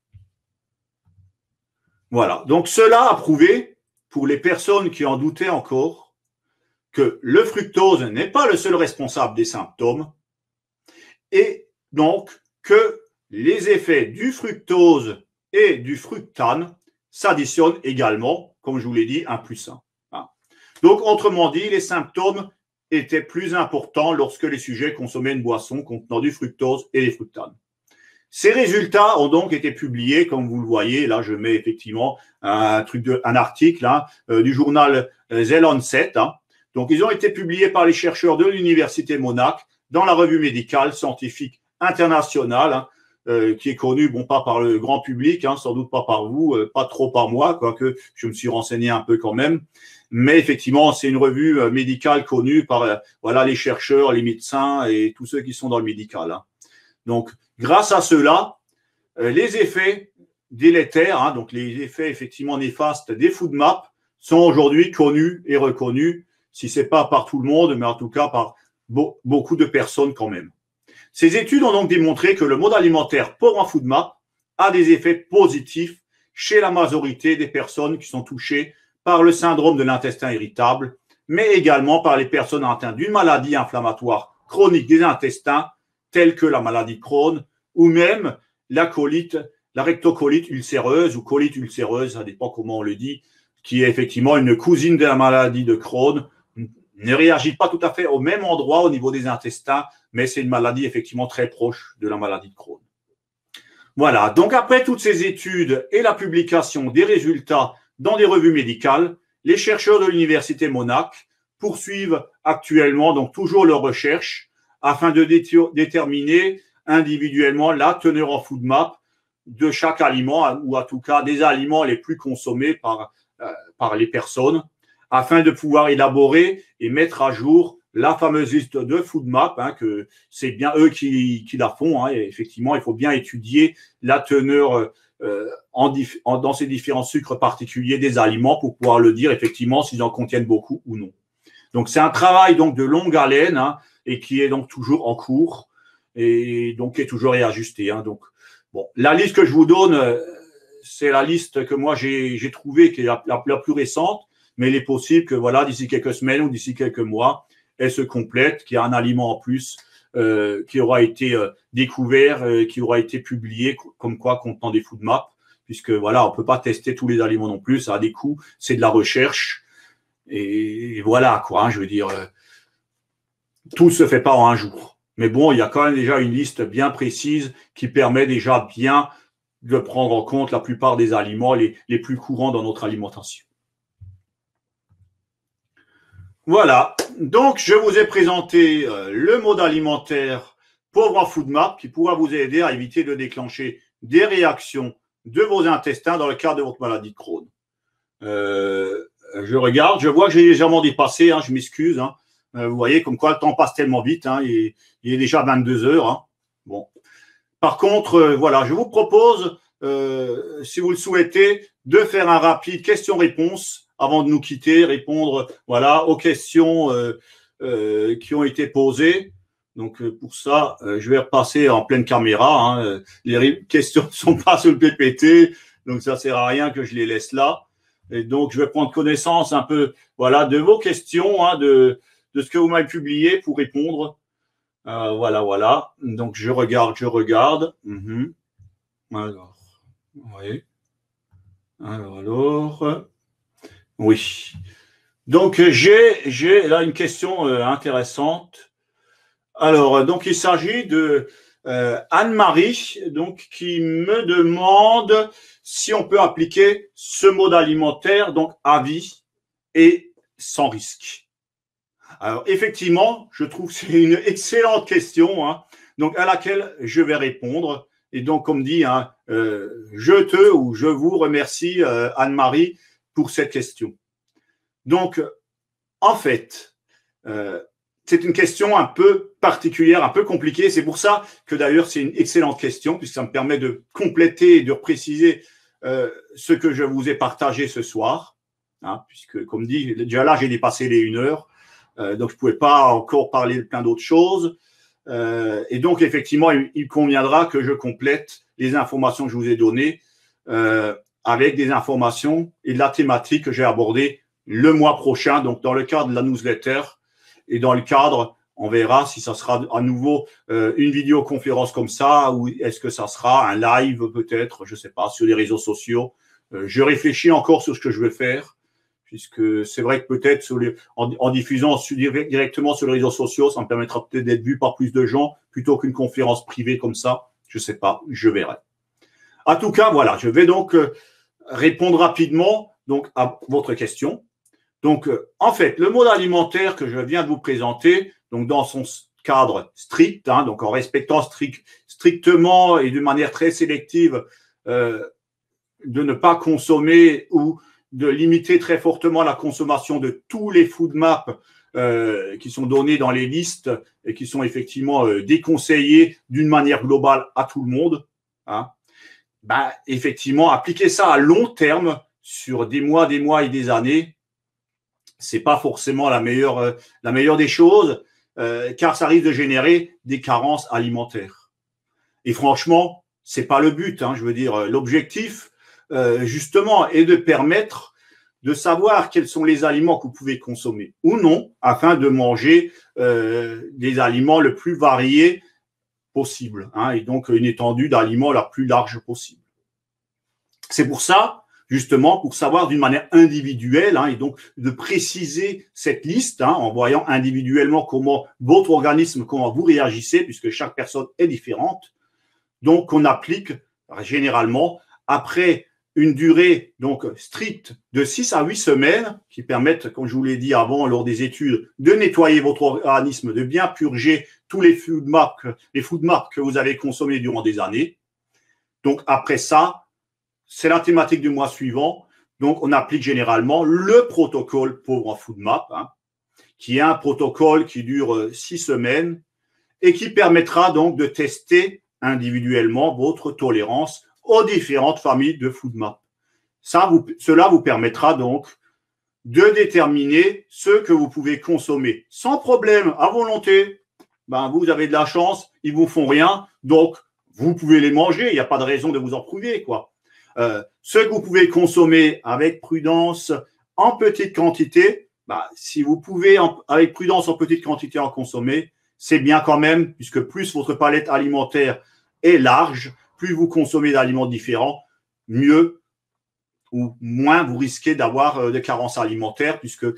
Voilà, donc cela a prouvé, pour les personnes qui en doutaient encore, que le fructose n'est pas le seul responsable des symptômes et donc que les effets du fructose et du fructane s'additionnent également, comme je vous l'ai dit, 1 plus 1. Donc, autrement dit, les symptômes étaient plus importants lorsque les sujets consommaient une boisson contenant du fructose et des fructanes. Ces résultats ont donc été publiés, comme vous le voyez, là je mets effectivement un article du journal The Lancet. Donc ils ont été publiés par les chercheurs de l'Université Monash dans la revue médicale scientifique internationale qui est connu, bon, pas par le grand public, hein, sans doute pas par vous, pas trop par moi, quoique je me suis renseigné un peu quand même. Mais effectivement, c'est une revue médicale connue par voilà, les chercheurs, les médecins et tous ceux qui sont dans le médical. Hein. Donc, grâce à cela, les effets délétères, hein, donc les effets effectivement néfastes des FoodMaps sont aujourd'hui connus et reconnus, si ce n'est pas par tout le monde, mais en tout cas par beaucoup de personnes quand même. Ces études ont donc démontré que le mode alimentaire pauvre en FoodMap a des effets positifs chez la majorité des personnes qui sont touchées par le syndrome de l'intestin irritable, mais également par les personnes atteintes d'une maladie inflammatoire chronique des intestins, telle que la maladie de Crohn, ou même la colite, la rectocolite ulcéreuse ou colite ulcéreuse, ça dépend comment on le dit, qui est effectivement une cousine de la maladie de Crohn, ne réagit pas tout à fait au même endroit au niveau des intestins, mais c'est une maladie effectivement très proche de la maladie de Crohn. Voilà, donc après toutes ces études et la publication des résultats dans des revues médicales, les chercheurs de l'Université Monash poursuivent actuellement donc toujours leurs recherches afin de déterminer individuellement la teneur en FoodMap de chaque aliment, ou en tout cas des aliments les plus consommés par les personnes, afin de pouvoir élaborer et mettre à jour la fameuse liste de FoodMap, hein, que c'est bien eux qui la font. Hein, et effectivement, il faut bien étudier la teneur dans ces différents sucres particuliers des aliments pour pouvoir le dire effectivement s'ils en contiennent beaucoup ou non. Donc, c'est un travail donc de longue haleine, hein, et qui est donc toujours en cours et donc qui est toujours réajusté. Hein. Donc, bon, la liste que je vous donne, c'est la liste que moi j'ai trouvée, qui est la plus récente, mais il est possible que voilà, d'ici quelques semaines ou d'ici quelques mois, elle se complète, qu'il y a un aliment en plus qui aura été découvert, qui aura été publié, comme quoi contenant des FoodMap, puisque voilà, on peut pas tester tous les aliments non plus, ça a des coûts, c'est de la recherche, et voilà quoi, hein, je veux dire, tout se fait pas en un jour. Mais bon, il y a quand même déjà une liste bien précise qui permet déjà bien de prendre en compte la plupart des aliments les plus courants dans notre alimentation. Voilà, donc je vous ai présenté le mode alimentaire pauvre en FoodMap qui pourra vous aider à éviter de déclencher des réactions de vos intestins dans le cadre de votre maladie de Crohn. Je regarde, je vois que j'ai légèrement dépassé, hein, je m'excuse. Hein. Vous voyez comme quoi le temps passe tellement vite, hein, il est déjà 22 heures. Hein. Bon. Par contre, voilà, je vous propose, si vous le souhaitez, de faire un rapide question-réponse avant de nous quitter, répondre voilà, aux questions qui ont été posées. Donc, pour ça, je vais repasser en pleine caméra. Hein. Les questions ne sont pas sur le PPT, donc ça ne sert à rien que je les laisse là. Et donc, je vais prendre connaissance un peu voilà, de vos questions, hein, de ce que vous m'avez publié pour répondre. Voilà. Donc, je regarde. Alors, oui. Alors, oui. Donc, j'ai là une question intéressante. Alors, donc, il s'agit de Anne-Marie, donc, qui me demande si on peut appliquer ce mode alimentaire, donc, à vie et sans risque. Alors, effectivement, je trouve que c'est une excellente question, hein, donc, à laquelle je vais répondre. Et donc, comme dit, hein, je vous remercie, Anne-Marie, pour cette question. Donc, en fait, c'est une question un peu particulière, un peu compliquée. C'est pour ça que d'ailleurs, c'est une excellente question, puisque ça me permet de compléter et de préciser ce que je vous ai partagé ce soir. Hein, puisque, comme dit, déjà là, j'ai dépassé les 1 heure. Donc, je ne pouvais pas encore parler de plein d'autres choses. Et donc, effectivement, il conviendra que je complète les informations que je vous ai données avec des informations et de la thématique que j'ai abordée le mois prochain, donc dans le cadre de la newsletter et dans le cadre, on verra si ça sera à nouveau une vidéoconférence comme ça ou est-ce que ça sera un live peut-être, je ne sais pas, sur les réseaux sociaux. Je réfléchis encore sur ce que je vais faire puisque c'est vrai que peut-être en diffusant directement sur les réseaux sociaux, ça me permettra peut-être d'être vu par plus de gens plutôt qu'une conférence privée comme ça. Je ne sais pas, je verrai. En tout cas, voilà, je vais donc répondre rapidement donc, à votre question. Donc, en fait, le mode alimentaire que je viens de vous présenter, donc dans son cadre strict, hein, donc en respectant strictement et d'une manière très sélective de ne pas consommer ou de limiter très fortement la consommation de tous les food maps qui sont donnés dans les listes et qui sont effectivement déconseillés d'une manière globale à tout le monde, hein, ben, effectivement, appliquer ça à long terme sur des mois et des années, c'est pas forcément la meilleure des choses, car ça risque de générer des carences alimentaires. Et franchement, c'est pas le but, hein, je veux dire, l'objectif, justement, est de permettre de savoir quels sont les aliments que vous pouvez consommer ou non, afin de manger des aliments le plus variés possible, hein, et donc une étendue d'aliments la plus large possible. C'est pour ça, justement, pour savoir d'une manière individuelle, hein, et donc de préciser cette liste, hein, en voyant individuellement comment votre organisme, comment vous réagissez, puisque chaque personne est différente. Donc, on applique généralement après une durée donc stricte de 6 à 8 semaines qui permettent, comme je vous l'ai dit avant lors des études, de nettoyer votre organisme, de bien purger tous les food maps que vous avez consommés durant des années. Donc après ça, c'est la thématique du mois suivant. Donc on applique généralement le protocole Pauvre Food Map, hein, qui est un protocole qui dure 6 semaines et qui permettra donc de tester individuellement votre tolérance aux différentes familles de food map. Cela vous permettra donc de déterminer ce que vous pouvez consommer sans problème, à volonté. Ben, vous avez de la chance, ils vous font rien, donc vous pouvez les manger, il n'y a pas de raison de vous en priver, quoi. Ce que vous pouvez consommer avec prudence en petite quantité, ben, si vous pouvez avec prudence en petite quantité en consommer, c'est bien quand même, puisque plus votre palette alimentaire est large, plus vous consommez d'aliments différents, mieux ou moins vous risquez d'avoir des carences alimentaires, puisque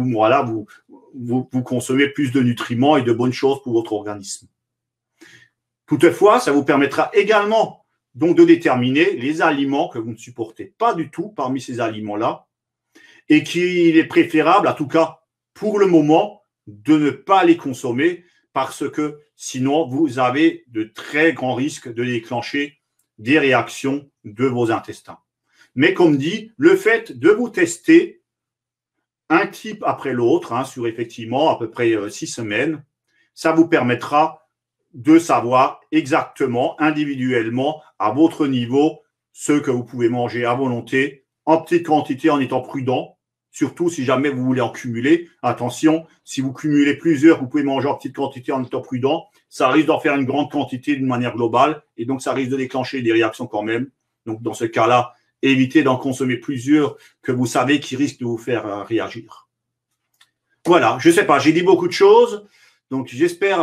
vous consommez plus de nutriments et de bonnes choses pour votre organisme. Toutefois, ça vous permettra également donc de déterminer les aliments que vous ne supportez pas du tout parmi ces aliments-là et qu'il est préférable, en tout cas pour le moment, de ne pas les consommer parce que sinon, vous avez de très grands risques de déclencher des réactions de vos intestins. Mais comme dit, le fait de vous tester un type après l'autre, hein, sur effectivement à peu près 6 semaines, ça vous permettra de savoir exactement, individuellement, à votre niveau, ce que vous pouvez manger à volonté, en petite quantité, en étant prudent. Surtout si jamais vous voulez en cumuler. Attention, si vous cumulez plusieurs, vous pouvez manger en petite quantité en étant prudent. Ça risque d'en faire une grande quantité d'une manière globale et donc ça risque de déclencher des réactions quand même. Donc dans ce cas-là, évitez d'en consommer plusieurs que vous savez qui risquent de vous faire réagir. Voilà, je ne sais pas, j'ai dit beaucoup de choses. Donc j'espère,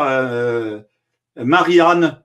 Marianne,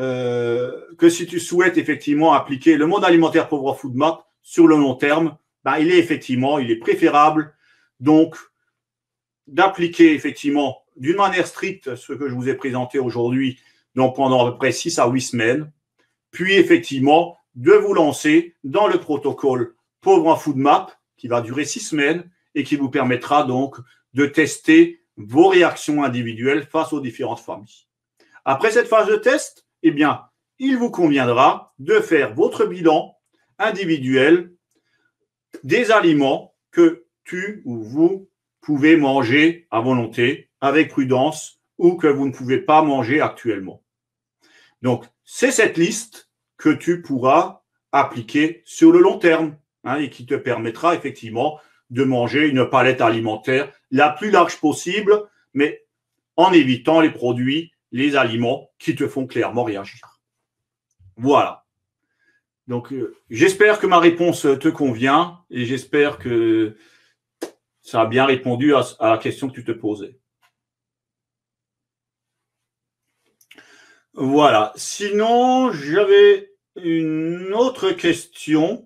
que si tu souhaites effectivement appliquer le mode alimentaire Pauvre Food Map sur le long terme, ben, il est préférable donc d'appliquer effectivement d'une manière stricte ce que je vous ai présenté aujourd'hui, donc pendant à peu près 6 à 8 semaines, puis effectivement de vous lancer dans le protocole Pauvre Food Map qui va durer 6 semaines et qui vous permettra donc de tester vos réactions individuelles face aux différentes familles. Après cette phase de test, eh bien, il vous conviendra de faire votre bilan individuel des aliments que tu ou vous pouvez manger à volonté, avec prudence, ou que vous ne pouvez pas manger actuellement. Donc, c'est cette liste que tu pourras appliquer sur le long terme, hein, et qui te permettra effectivement de manger une palette alimentaire la plus large possible, mais en évitant les produits, les aliments qui te font clairement réagir. Voilà. Donc, j'espère que ma réponse te convient et j'espère que ça a bien répondu à la question que tu te posais. Voilà. Sinon, j'avais une autre question.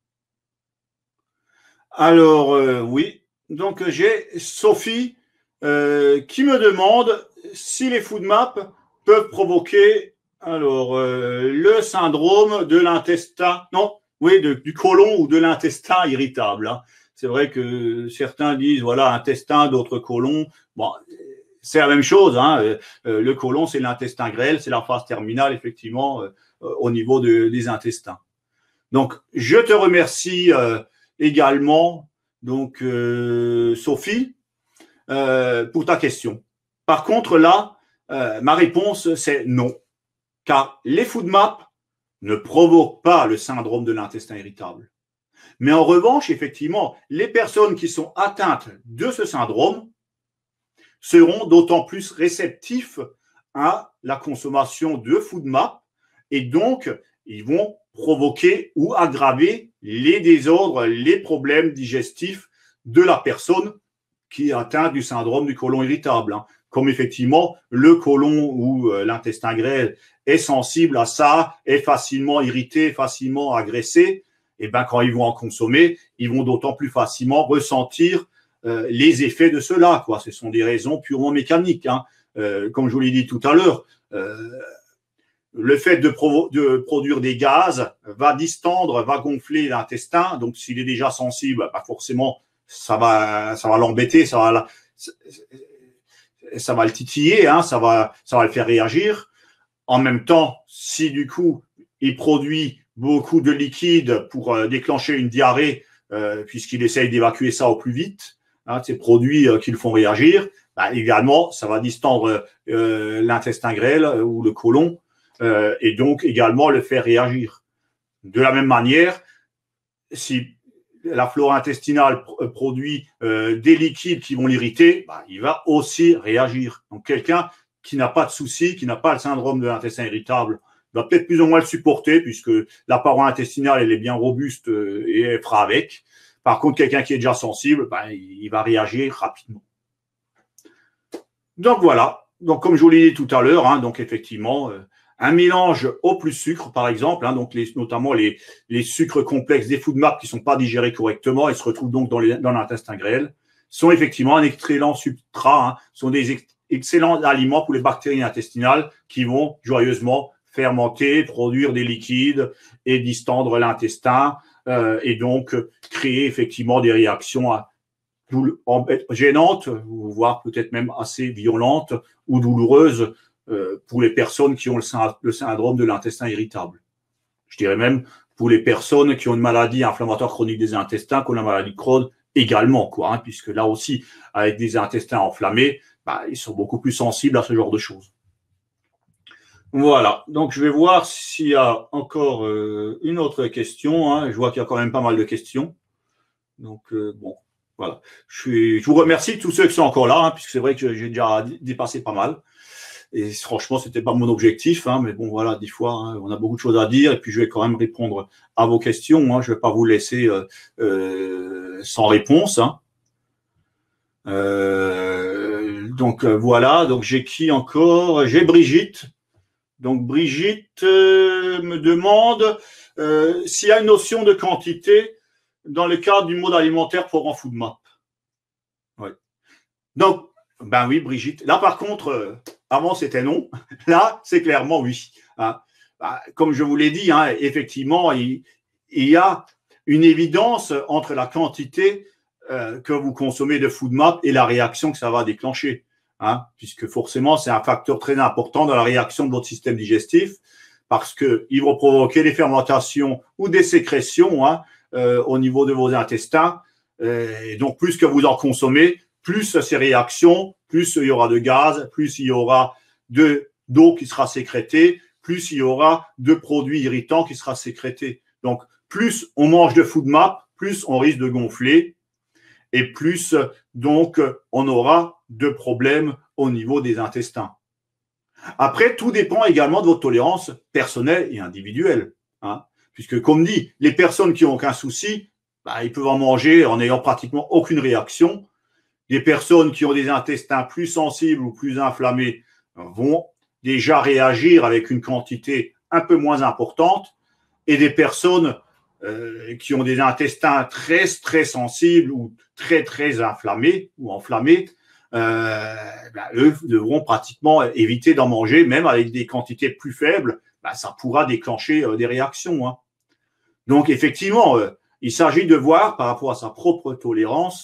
Alors, oui. Donc, j'ai Sophie qui me demande si les food maps peuvent provoquer le syndrome de l'intestin, non, oui, du côlon ou de l'intestin irritable. Hein. C'est vrai que certains disent, voilà, intestin, d'autres côlon. Bon, c'est la même chose. Hein. Le côlon, c'est l'intestin grêle, c'est la phase terminale, effectivement, au niveau des intestins. Donc, je te remercie également, donc, Sophie, pour ta question. Par contre, là, ma réponse, c'est non. Car les FODMAP ne provoquent pas le syndrome de l'intestin irritable. Mais en revanche, effectivement, les personnes qui sont atteintes de ce syndrome seront d'autant plus réceptifs à la consommation de FODMAP et donc ils vont provoquer ou aggraver les désordres, les problèmes digestifs de la personne qui est atteinte du syndrome du côlon irritable. Comme effectivement le côlon ou l'intestin grêle est sensible à ça, est facilement irrité, facilement agressé, et ben quand ils vont en consommer, ils vont d'autant plus facilement ressentir les effets de cela, quoi. Ce sont des raisons purement mécaniques. Hein. Comme je vous l'ai dit tout à l'heure, le fait de produire des gaz va distendre, va gonfler l'intestin. Donc, s'il est déjà sensible, bah forcément, ça va l'embêter, ça va le titiller, hein, ça va le faire réagir. En même temps, si du coup, il produit beaucoup de liquide pour déclencher une diarrhée, puisqu'il essaye d'évacuer ça au plus vite, hein, ces produits qui le font réagir, bah, également, ça va distendre l'intestin grêle ou le côlon, et donc également le faire réagir. De la même manière, si la flore intestinale produit des liquides qui vont l'irriter, bah, il va aussi réagir. Donc quelqu'un qui n'a pas de souci, qui n'a pas le syndrome de l'intestin irritable, va peut-être plus ou moins le supporter puisque la paroi intestinale elle est bien robuste et elle fera avec. Par contre, quelqu'un qui est déjà sensible, bah, il va réagir rapidement. Donc voilà. Donc comme je vous l'ai dit tout à l'heure, hein, donc effectivement, un mélange au plus sucre, par exemple, hein, donc notamment les sucres complexes des FODMAP qui ne sont pas digérés correctement et se retrouvent donc dans l'intestin grêle, sont effectivement un excellent substrat, hein, sont des excellents aliments pour les bactéries intestinales qui vont joyeusement fermenter, produire des liquides et distendre l'intestin et donc créer effectivement des réactions gênantes, voire peut-être même assez violentes ou douloureuses pour les personnes qui ont le syndrome de l'intestin irritable. Je dirais même pour les personnes qui ont une maladie inflammatoire chronique des intestins, comme la maladie de Crohn également, quoi, hein, puisque là aussi, avec des intestins enflammés, bah, ils sont beaucoup plus sensibles à ce genre de choses. Voilà, donc je vais voir s'il y a encore une autre question. Hein. Je vois qu'il y a quand même pas mal de questions. Donc, bon, voilà. Je vous remercie tous ceux qui sont encore là, hein, puisque c'est vrai que j'ai déjà dépassé pas mal. Et franchement, c'était pas mon objectif, hein, mais bon, voilà, des fois, hein, on a beaucoup de choses à dire, et puis je vais quand même répondre à vos questions. Hein. Je vais pas vous laisser sans réponse. Hein. Donc voilà, donc j'ai qui encore? J'ai Brigitte. Donc Brigitte me demande s'il y a une notion de quantité dans le cadre du mode alimentaire pour en FODMAP. Oui. Donc, ben oui, Brigitte. Là, par contre, avant c'était non. Là, c'est clairement oui. Hein. Comme je vous l'ai dit, hein, effectivement, il y a une évidence entre la quantité que vous consommez de FODMAP et la réaction que ça va déclencher. Hein, puisque forcément, c'est un facteur très important dans la réaction de votre système digestif, parce qu'il va provoquer des fermentations ou des sécrétions hein, au niveau de vos intestins. Et donc, plus que vous en consommez, plus ces réactions, plus il y aura de gaz, plus il y aura d'eau qui sera sécrétée, plus il y aura de produits irritants qui sera sécrétés. Donc, plus on mange de FODMAP, plus on risque de gonfler et plus donc on aura de problèmes au niveau des intestins. Après, tout dépend également de votre tolérance personnelle et individuelle. Hein, puisque, comme dit, les personnes qui n'ont aucun souci, bah, ils peuvent en manger en n'ayant pratiquement aucune réaction. Les personnes qui ont des intestins plus sensibles ou plus inflammés vont déjà réagir avec une quantité un peu moins importante. Et des personnes qui ont des intestins très, très sensibles ou très, très inflammés ou enflammés, eux devront pratiquement éviter d'en manger, même avec des quantités plus faibles, ça pourra déclencher des réactions. Hein. Donc, effectivement, il s'agit de voir par rapport à sa propre tolérance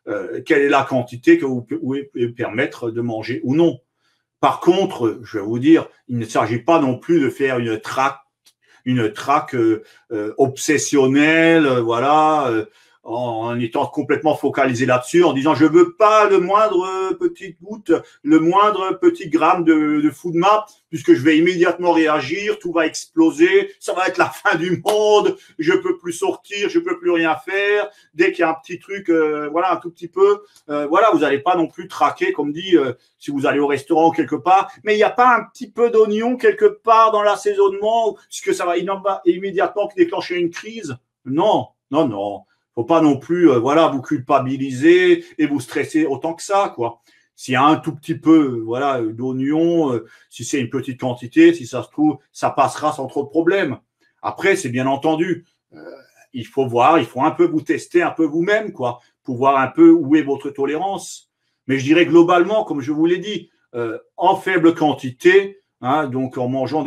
quelle est la quantité que vous pouvez permettre de manger ou non. Par contre, je vais vous dire, il ne s'agit pas non plus de faire une traque obsessionnelle, voilà, en étant complètement focalisé là-dessus, en disant je veux pas le moindre petite goutte, le moindre petit gramme de food map, puisque je vais immédiatement réagir, tout va exploser, ça va être la fin du monde, je peux plus sortir, je peux plus rien faire. Dès qu'il y a un petit truc, voilà, un tout petit peu, voilà, vous n'allez pas non plus traquer, comme dit, si vous allez au restaurant ou quelque part, mais il n'y a pas un petit peu d'oignon quelque part dans l'assaisonnement, puisque ça va immédiatement déclencher une crise. Non, non, non. Faut pas non plus, voilà, vous culpabiliser et vous stresser autant que ça, quoi. S'il y a un tout petit peu, voilà, d'oignon, si c'est une petite quantité, si ça se trouve, ça passera sans trop de problèmes. Après, c'est bien entendu, il faut voir, il faut un peu vous tester un peu vous-même, quoi, pour voir un peu où est votre tolérance. Mais je dirais globalement, comme je vous l'ai dit, en faible quantité, hein, donc en mangeant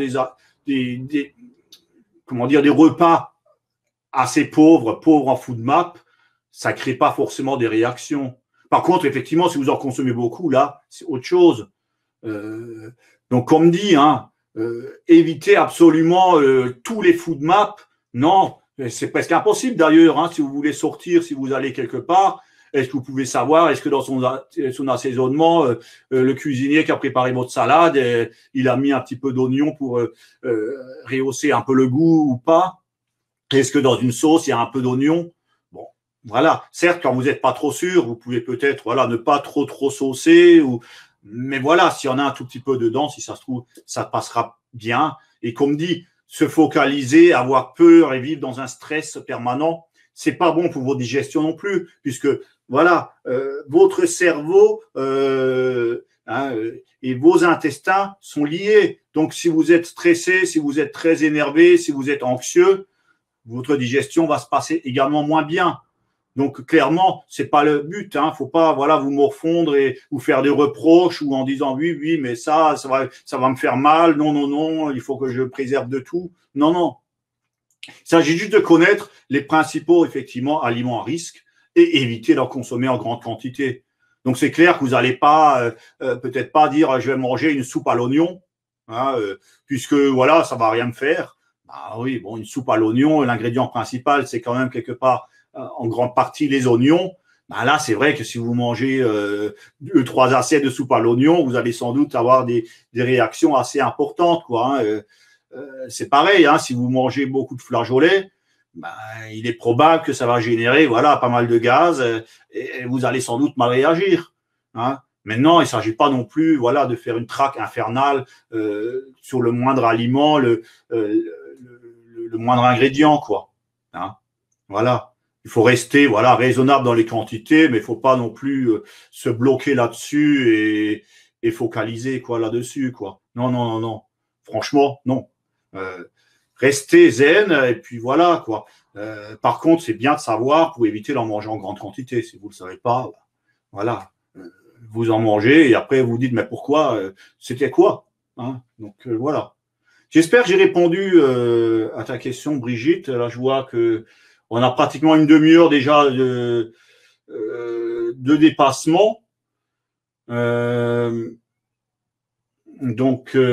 comment dire, des repas assez pauvre en food map, ça crée pas forcément des réactions. Par contre, effectivement, si vous en consommez beaucoup, là, c'est autre chose. Donc, comme dit, hein, évitez absolument tous les food maps. Non, c'est presque impossible d'ailleurs. Hein, si vous voulez sortir, si vous allez quelque part, est-ce que vous pouvez savoir, est-ce que dans son assaisonnement, le cuisinier qui a préparé votre salade, il a mis un petit peu d'oignon pour rehausser un peu le goût ou pas? Est-ce que dans une sauce, il y a un peu d'oignon? Bon, voilà. Certes, quand vous n'êtes pas trop sûr, vous pouvez peut-être, voilà, ne pas trop saucer. Mais voilà, s'il y en a un tout petit peu dedans, si ça se trouve, ça passera bien. Et comme dit, se focaliser, avoir peur et vivre dans un stress permanent, c'est pas bon pour votre digestion non plus, puisque voilà, votre cerveau et vos intestins sont liés. Donc, si vous êtes stressé, si vous êtes très énervé, si vous êtes anxieux, votre digestion va se passer également moins bien. Donc, clairement, c'est pas le but. Hein. Faut pas, voilà, vous morfondre et vous faire des reproches ou en disant oui, mais ça va me faire mal. Non, non, non, il faut que je préserve de tout. Non, non. Il s'agit juste de connaître les principaux, effectivement, aliments à risque et éviter d'en consommer en grande quantité. Donc, c'est clair que vous n'allez pas, peut-être pas dire je vais manger une soupe à l'oignon, hein, puisque, voilà, ça va rien me faire. Ah oui, bon, une soupe à l'oignon, l'ingrédient principal, c'est quand même quelque part en grande partie les oignons. Ben là, c'est vrai que si vous mangez 2-3 assiettes de soupe à l'oignon, vous allez sans doute avoir des réactions assez importantes, quoi. Hein. C'est pareil, hein, si vous mangez beaucoup de flageolets, ben, il est probable que ça va générer, voilà, pas mal de gaz et vous allez sans doute mal réagir. Hein. Maintenant, il ne s'agit pas non plus, voilà, de faire une traque infernale sur le moindre aliment, le moindre ingrédient, quoi. Hein. Voilà. Il faut rester, voilà, raisonnable dans les quantités, mais il faut pas non plus se bloquer là-dessus et focaliser, quoi, là-dessus, quoi. Non, non, non, non. Franchement, non. Restez zen et puis voilà, quoi. Par contre, c'est bien de savoir pour éviter d'en manger en grande quantité. Si vous le savez pas, voilà. Vous en mangez et après vous dites mais pourquoi c'était quoi, hein. Donc voilà. J'espère que j'ai répondu à ta question, Brigitte. Là, je vois que on a pratiquement une demi-heure déjà de dépassement. Donc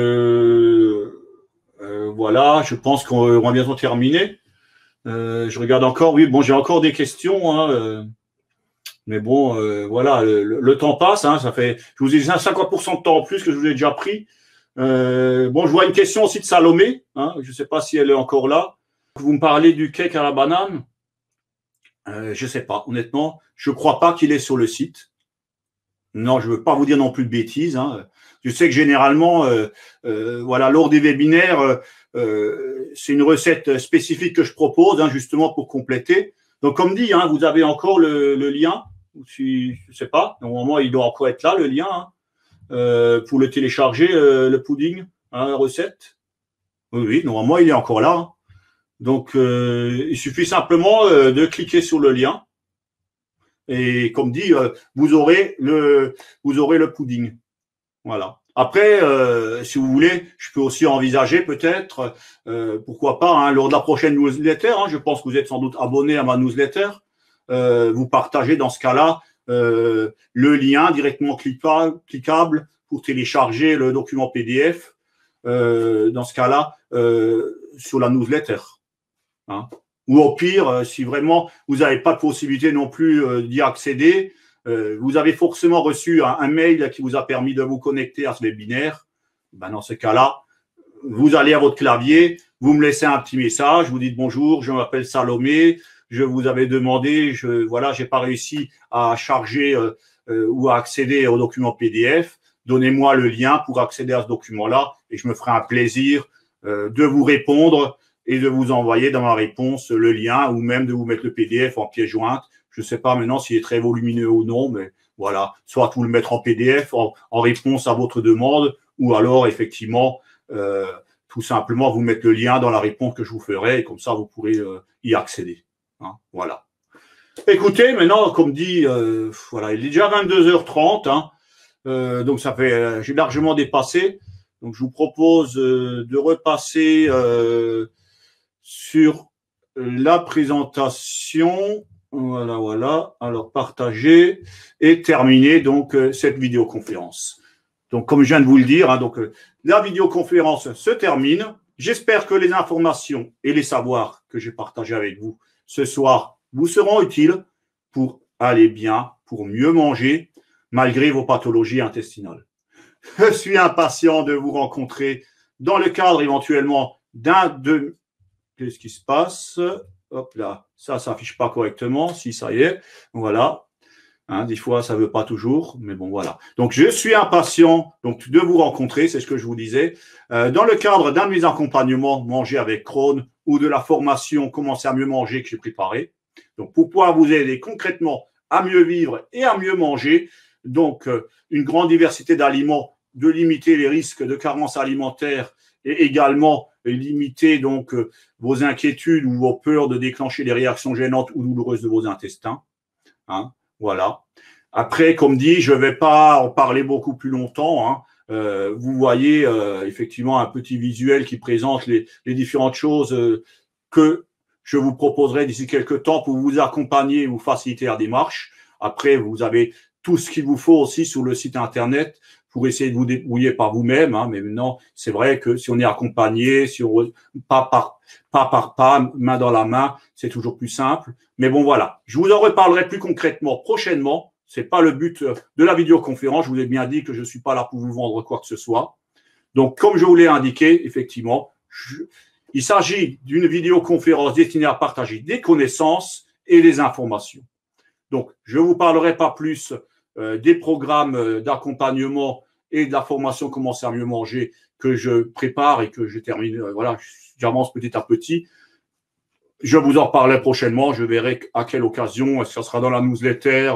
voilà, je pense qu'on va bientôt terminer. Je regarde encore. Oui, bon, j'ai encore des questions. Hein, mais bon, voilà, le temps passe. Hein, ça fait, je vous ai dit 50% de temps en plus que je vous ai déjà pris. Bon, je vois une question aussi de Salomé. Hein, je ne sais pas si elle est encore là. Vous me parlez du cake à la banane. Je ne sais pas, honnêtement. Je ne crois pas qu'il est sur le site. Non, je ne veux pas vous dire non plus de bêtises. Hein. Je sais que généralement, voilà, lors des webinaires, c'est une recette spécifique que je propose, hein, justement pour compléter. Donc, comme dit, hein, vous avez encore le lien. Si, je ne sais pas. Normalement, il doit encore être là, le lien. Hein. Pour le télécharger, le pudding, hein, recette. Oui, oui, normalement, il est encore là. Hein. Donc, il suffit simplement de cliquer sur le lien. Et comme dit, vous aurez le pudding. Voilà. Après, si vous voulez, je peux aussi envisager peut-être, pourquoi pas, hein, lors de la prochaine newsletter, hein, je pense que vous êtes sans doute abonné à ma newsletter, vous partagez dans ce cas-là le lien directement cliquable pour télécharger le document PDF, dans ce cas-là, sur la newsletter. Hein. Ou au pire, si vraiment vous n'avez pas de possibilité non plus d'y accéder, vous avez forcément reçu un mail qui vous a permis de vous connecter à ce webinaire. Ben, dans ce cas-là, vous allez à votre clavier, vous me laissez un petit message, vous dites bonjour, je m'appelle Salomé, je vous avais demandé, voilà, j'ai pas réussi à charger ou à accéder au document PDF. Donnez-moi le lien pour accéder à ce document-là et je me ferai un plaisir de vous répondre et de vous envoyer dans ma réponse le lien ou même de vous mettre le PDF en pièce jointe. Je ne sais pas maintenant s'il est très volumineux ou non, mais voilà, soit vous le mettre en PDF en réponse à votre demande ou alors effectivement tout simplement vous mettre le lien dans la réponse que je vous ferai et comme ça vous pourrez y accéder. Hein, voilà. Écoutez, maintenant, comme dit, voilà, il est déjà 22h30, hein, donc ça fait, j'ai largement dépassé. Donc je vous propose de repasser sur la présentation. Voilà, voilà. Alors partager et terminer donc cette vidéoconférence. Donc comme je viens de vous le dire, hein, donc la vidéoconférence se termine. J'espère que les informations et les savoirs que j'ai partagés avec vous ce soir vous seront utiles pour aller bien, pour mieux manger, malgré vos pathologies intestinales. Je suis impatient de vous rencontrer dans le cadre éventuellement d'un. Qu'est-ce qui se passe? Hop là, ça s'affiche pas correctement. Si, ça y est, voilà. Hein, des fois, ça veut pas toujours, mais bon, voilà. Donc, je suis impatient donc de vous rencontrer, c'est ce que je vous disais, dans le cadre d'un de mes accompagnements, manger avec Crohn, ou de la formation Commencer à mieux manger que j'ai préparée. Donc, pour pouvoir vous aider concrètement à mieux vivre et à mieux manger, donc une grande diversité d'aliments, de limiter les risques de carence alimentaire et également limiter donc vos inquiétudes ou vos peurs de déclencher des réactions gênantes ou douloureuses de vos intestins. Hein, voilà. Après, comme dit, je ne vais pas en parler beaucoup plus longtemps. Hein. Vous voyez effectivement un petit visuel qui présente les différentes choses que je vous proposerai d'ici quelques temps pour vous accompagner, vous faciliter la démarche. Après, vous avez tout ce qu'il vous faut aussi sur le site internet pour essayer de vous débrouiller par vous-même. Hein, mais maintenant, c'est vrai que si on est accompagné, si on, pas par pas, main dans la main, c'est toujours plus simple. Mais bon, voilà. Je vous en reparlerai plus concrètement prochainement. C'est pas le but de la vidéoconférence. Je vous ai bien dit que je suis pas là pour vous vendre quoi que ce soit. Donc, comme je vous l'ai indiqué, effectivement, il s'agit d'une vidéoconférence destinée à partager des connaissances et des informations. Donc, je ne vous parlerai pas plus des programmes d'accompagnement et de la formation Commencer à mieux manger que je prépare et que je termine. Voilà, j'avance petit à petit. Je vous en parlerai prochainement. Je verrai à quelle occasion. Est-ce que ça sera dans la newsletter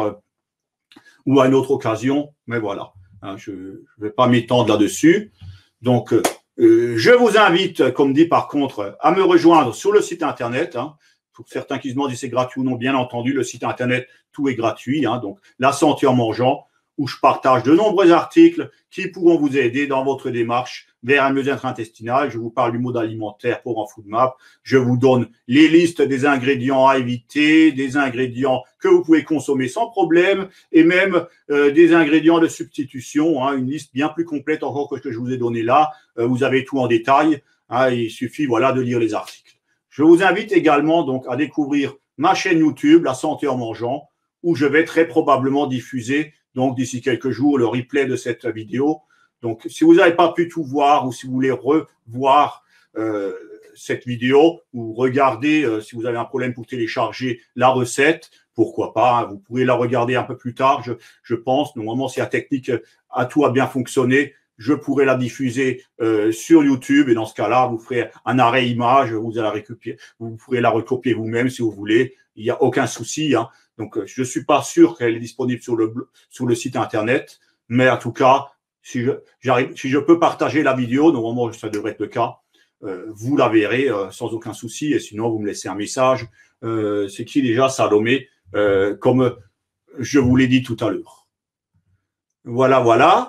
ou à une autre occasion. Mais voilà, hein, je ne vais pas m'étendre là-dessus. Donc, je vous invite, comme dit par contre, à me rejoindre sur le site internet. Hein. Pour certains qui se demandent si c'est gratuit ou non, bien entendu, le site internet, tout est gratuit. Hein, donc, La Santé en mangeant, où je partage de nombreux articles qui pourront vous aider dans votre démarche vers un mieux-être intestinal. Je vous parle du mode alimentaire pour en FoodMap. Je vous donne les listes des ingrédients à éviter, des ingrédients que vous pouvez consommer sans problème et même des ingrédients de substitution. Hein, une liste bien plus complète encore que ce que je vous ai donné là. Vous avez tout en détail. Hein, il suffit voilà, de lire les articles. Je vous invite également donc à découvrir ma chaîne YouTube, La Santé en mangeant, où je vais très probablement diffuser donc d'ici quelques jours le replay de cette vidéo. Donc, si vous n'avez pas pu tout voir ou si vous voulez revoir cette vidéo ou regarder, si vous avez un problème pour télécharger la recette, pourquoi pas, hein, vous pourrez la regarder un peu plus tard, je pense. Normalement, si la technique a tout a bien fonctionné, je pourrais la diffuser sur YouTube et dans ce cas-là, vous ferez un arrêt image, vous allez la récupérer, vous pourrez la recopier vous-même si vous voulez. Il n'y a aucun souci. Hein. Donc, je ne suis pas sûr qu'elle est disponible sur le site internet, mais en tout cas, si je peux partager la vidéo, normalement ça devrait être le cas, vous la verrez sans aucun souci. Et sinon, vous me laissez un message. C'est qui déjà Salomé, comme je vous l'ai dit tout à l'heure. Voilà, voilà.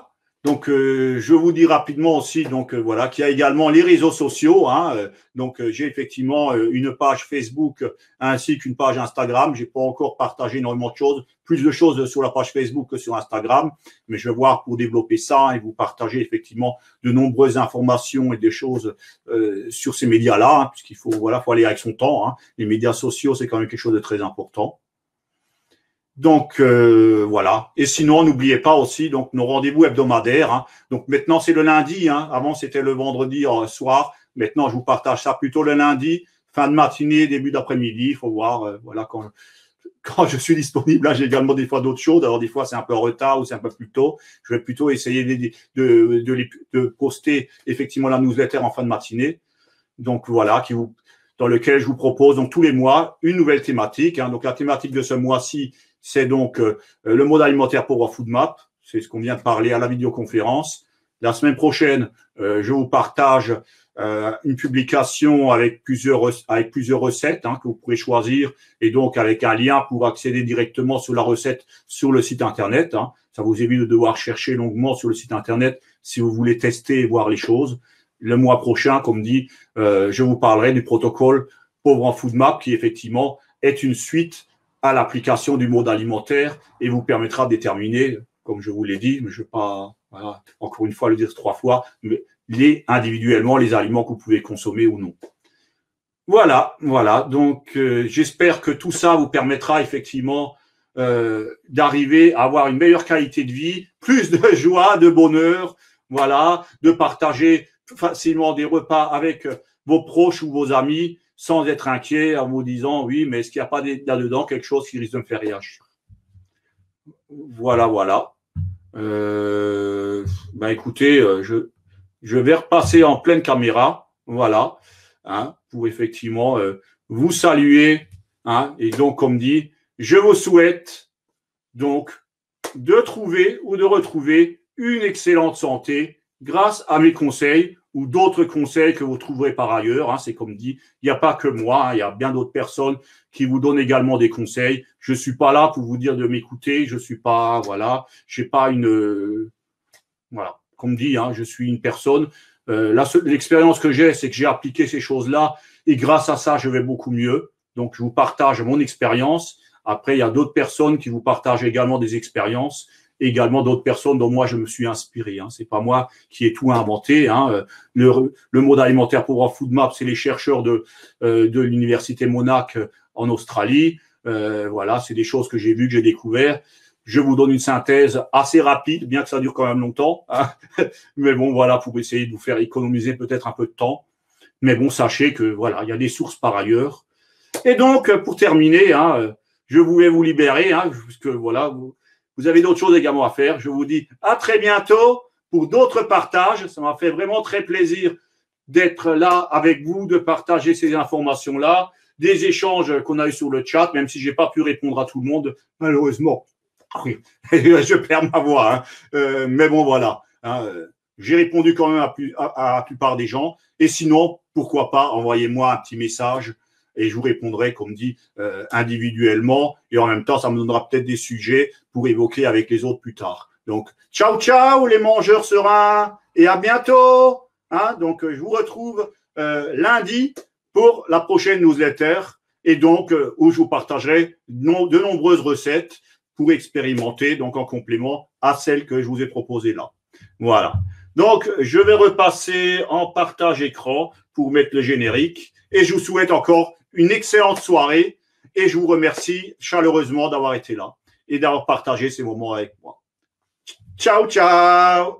Donc, je vous dis rapidement aussi, donc voilà, qu'il y a également les réseaux sociaux. Donc, j'ai effectivement une page Facebook ainsi qu'une page Instagram. J'ai pas encore partagé énormément de choses, plus de choses sur la page Facebook que sur Instagram, mais je vais voir pour développer ça et vous partager effectivement de nombreuses informations et des choses sur ces médias-là, puisqu'il faut faut aller avec son temps. Les médias sociaux, c'est quand même quelque chose de très important. Donc voilà. Et sinon, n'oubliez pas aussi donc nos rendez-vous hebdomadaires. Donc maintenant, c'est le lundi. Avant, c'était le vendredi soir. Maintenant, je vous partage ça plutôt le lundi, fin de matinée, début d'après-midi. Il faut voir voilà quand je suis disponible. Là, j'ai également des fois d'autres choses. Alors des fois, c'est un peu en retard ou c'est un peu plus tôt. Je vais plutôt essayer de poster effectivement la newsletter en fin de matinée. Donc voilà, dans lequel je vous propose donc tous les mois une nouvelle thématique. Donc la thématique de ce mois-ci, c'est donc le mode alimentaire Power Food Map. C'est ce qu'on vient de parler à la vidéoconférence. La semaine prochaine, je vous partage une publication avec plusieurs recettes que vous pourrez choisir et donc avec un lien pour accéder directement sur la recette sur le site internet. Ça vous évite de devoir chercher longuement sur le site internet si vous voulez tester et voir les choses. Le mois prochain, comme dit, je vous parlerai du protocole Power Food Map qui effectivement est une suite à l'application du mode alimentaire et vous permettra de déterminer, comme je vous l'ai dit, mais je ne vais pas, encore une fois le dire 3 fois, mais individuellement les aliments que vous pouvez consommer ou non. Voilà. Donc, j'espère que tout ça vous permettra effectivement d'arriver à avoir une meilleure qualité de vie, plus de joie, de bonheur, de partager facilement des repas avec vos proches ou vos amis sans être inquiet en vous disant oui, mais est-ce qu'il n'y a pas là-dedans quelque chose qui risque de me faire réagir? Voilà. Écoutez, je vais repasser en pleine caméra, pour effectivement vous saluer. Et donc, comme dit, je vous souhaite donc de trouver ou de retrouver une excellente santé grâce à mes conseils ou d'autres conseils que vous trouverez par ailleurs. C'est comme dit, il n'y a pas que moi, il y a bien d'autres personnes qui vous donnent également des conseils. Je ne suis pas là pour vous dire de m'écouter, je suis pas, j'ai pas une, comme dit, je suis une personne. L'expérience que j'ai, c'est que j'ai appliqué ces choses-là et grâce à ça, je vais beaucoup mieux. Donc, je vous partage mon expérience. Après, il y a d'autres personnes qui vous partagent également des expériences. Également d'autres personnes dont moi je me suis inspiré. C'est pas moi qui ai tout inventé. Le mode alimentaire Power Food Map, c'est les chercheurs de l'université Monash en Australie. C'est des choses que j'ai vues, que j'ai découvert. Je vous donne une synthèse assez rapide, bien que ça dure quand même longtemps. Mais bon, pour essayer de vous faire économiser peut-être un peu de temps. Mais bon, sachez que il y a des sources par ailleurs. Et donc, pour terminer, je voulais vous libérer, puisque vous avez d'autres choses également à faire. Je vous dis à très bientôt pour d'autres partages. Ça m'a fait vraiment très plaisir d'être là avec vous, de partager ces informations-là, des échanges qu'on a eu sur le chat, même si j'ai pas pu répondre à tout le monde, malheureusement. Oui, je perds ma voix. Mais bon, j'ai répondu quand même à la plupart des gens. Et sinon, pourquoi pas, envoyez-moi un petit message et je vous répondrai, comme dit, individuellement. Et en même temps, ça me donnera peut-être des sujets pour évoquer avec les autres plus tard. Donc, ciao, ciao les mangeurs sereins et à bientôt. Donc, je vous retrouve lundi pour la prochaine newsletter et donc où je vous partagerai de nombreuses recettes pour expérimenter, donc en complément à celles que je vous ai proposées là. Voilà. Donc, je vais repasser en partage écran pour mettre le générique et je vous souhaite encore une excellente soirée et je vous remercie chaleureusement d'avoir été là et d'avoir partagé ces moments avec moi. Ciao, ciao!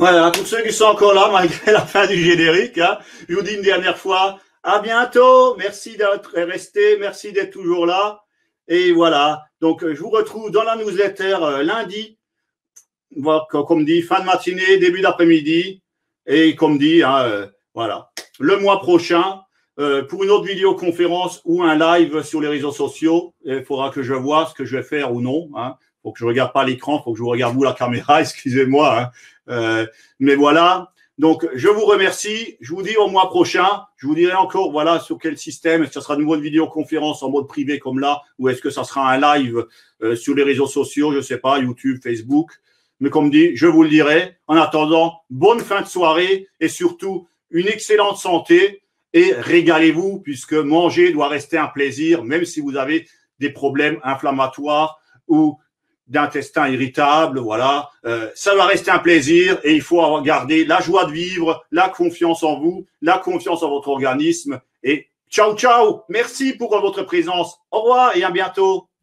Voilà, pour ceux qui sont encore là, malgré la fin du générique, hein, je vous dis une dernière fois, à bientôt, merci d'être resté, merci d'être toujours là. Et voilà, donc je vous retrouve dans la newsletter lundi, comme dit, fin de matinée, début d'après-midi, et comme dit, hein, voilà, le mois prochain, pour une autre vidéoconférence ou un live sur les réseaux sociaux, il faudra que je vois ce que je vais faire ou non. Hein. Faut que je regarde pas l'écran, faut que je vous regarde vous la caméra, excusez-moi. Hein. Mais voilà. Donc, je vous remercie. Je vous dis au mois prochain. Je vous dirai encore, voilà, sur quel système. Est-ce que ça sera de nouveau une vidéoconférence en mode privé comme là, ou est-ce que ça sera un live sur les réseaux sociaux, je sais pas, YouTube, Facebook. Mais comme dit, je vous le dirai. En attendant, bonne fin de soirée et surtout une excellente santé. Et régalez-vous, puisque manger doit rester un plaisir, même si vous avez des problèmes inflammatoires ou d'intestin irritable, voilà. Ça va rester un plaisir et il faut garder la joie de vivre, la confiance en vous, la confiance en votre organisme. Et ciao, ciao. Merci pour votre présence. Au revoir et à bientôt.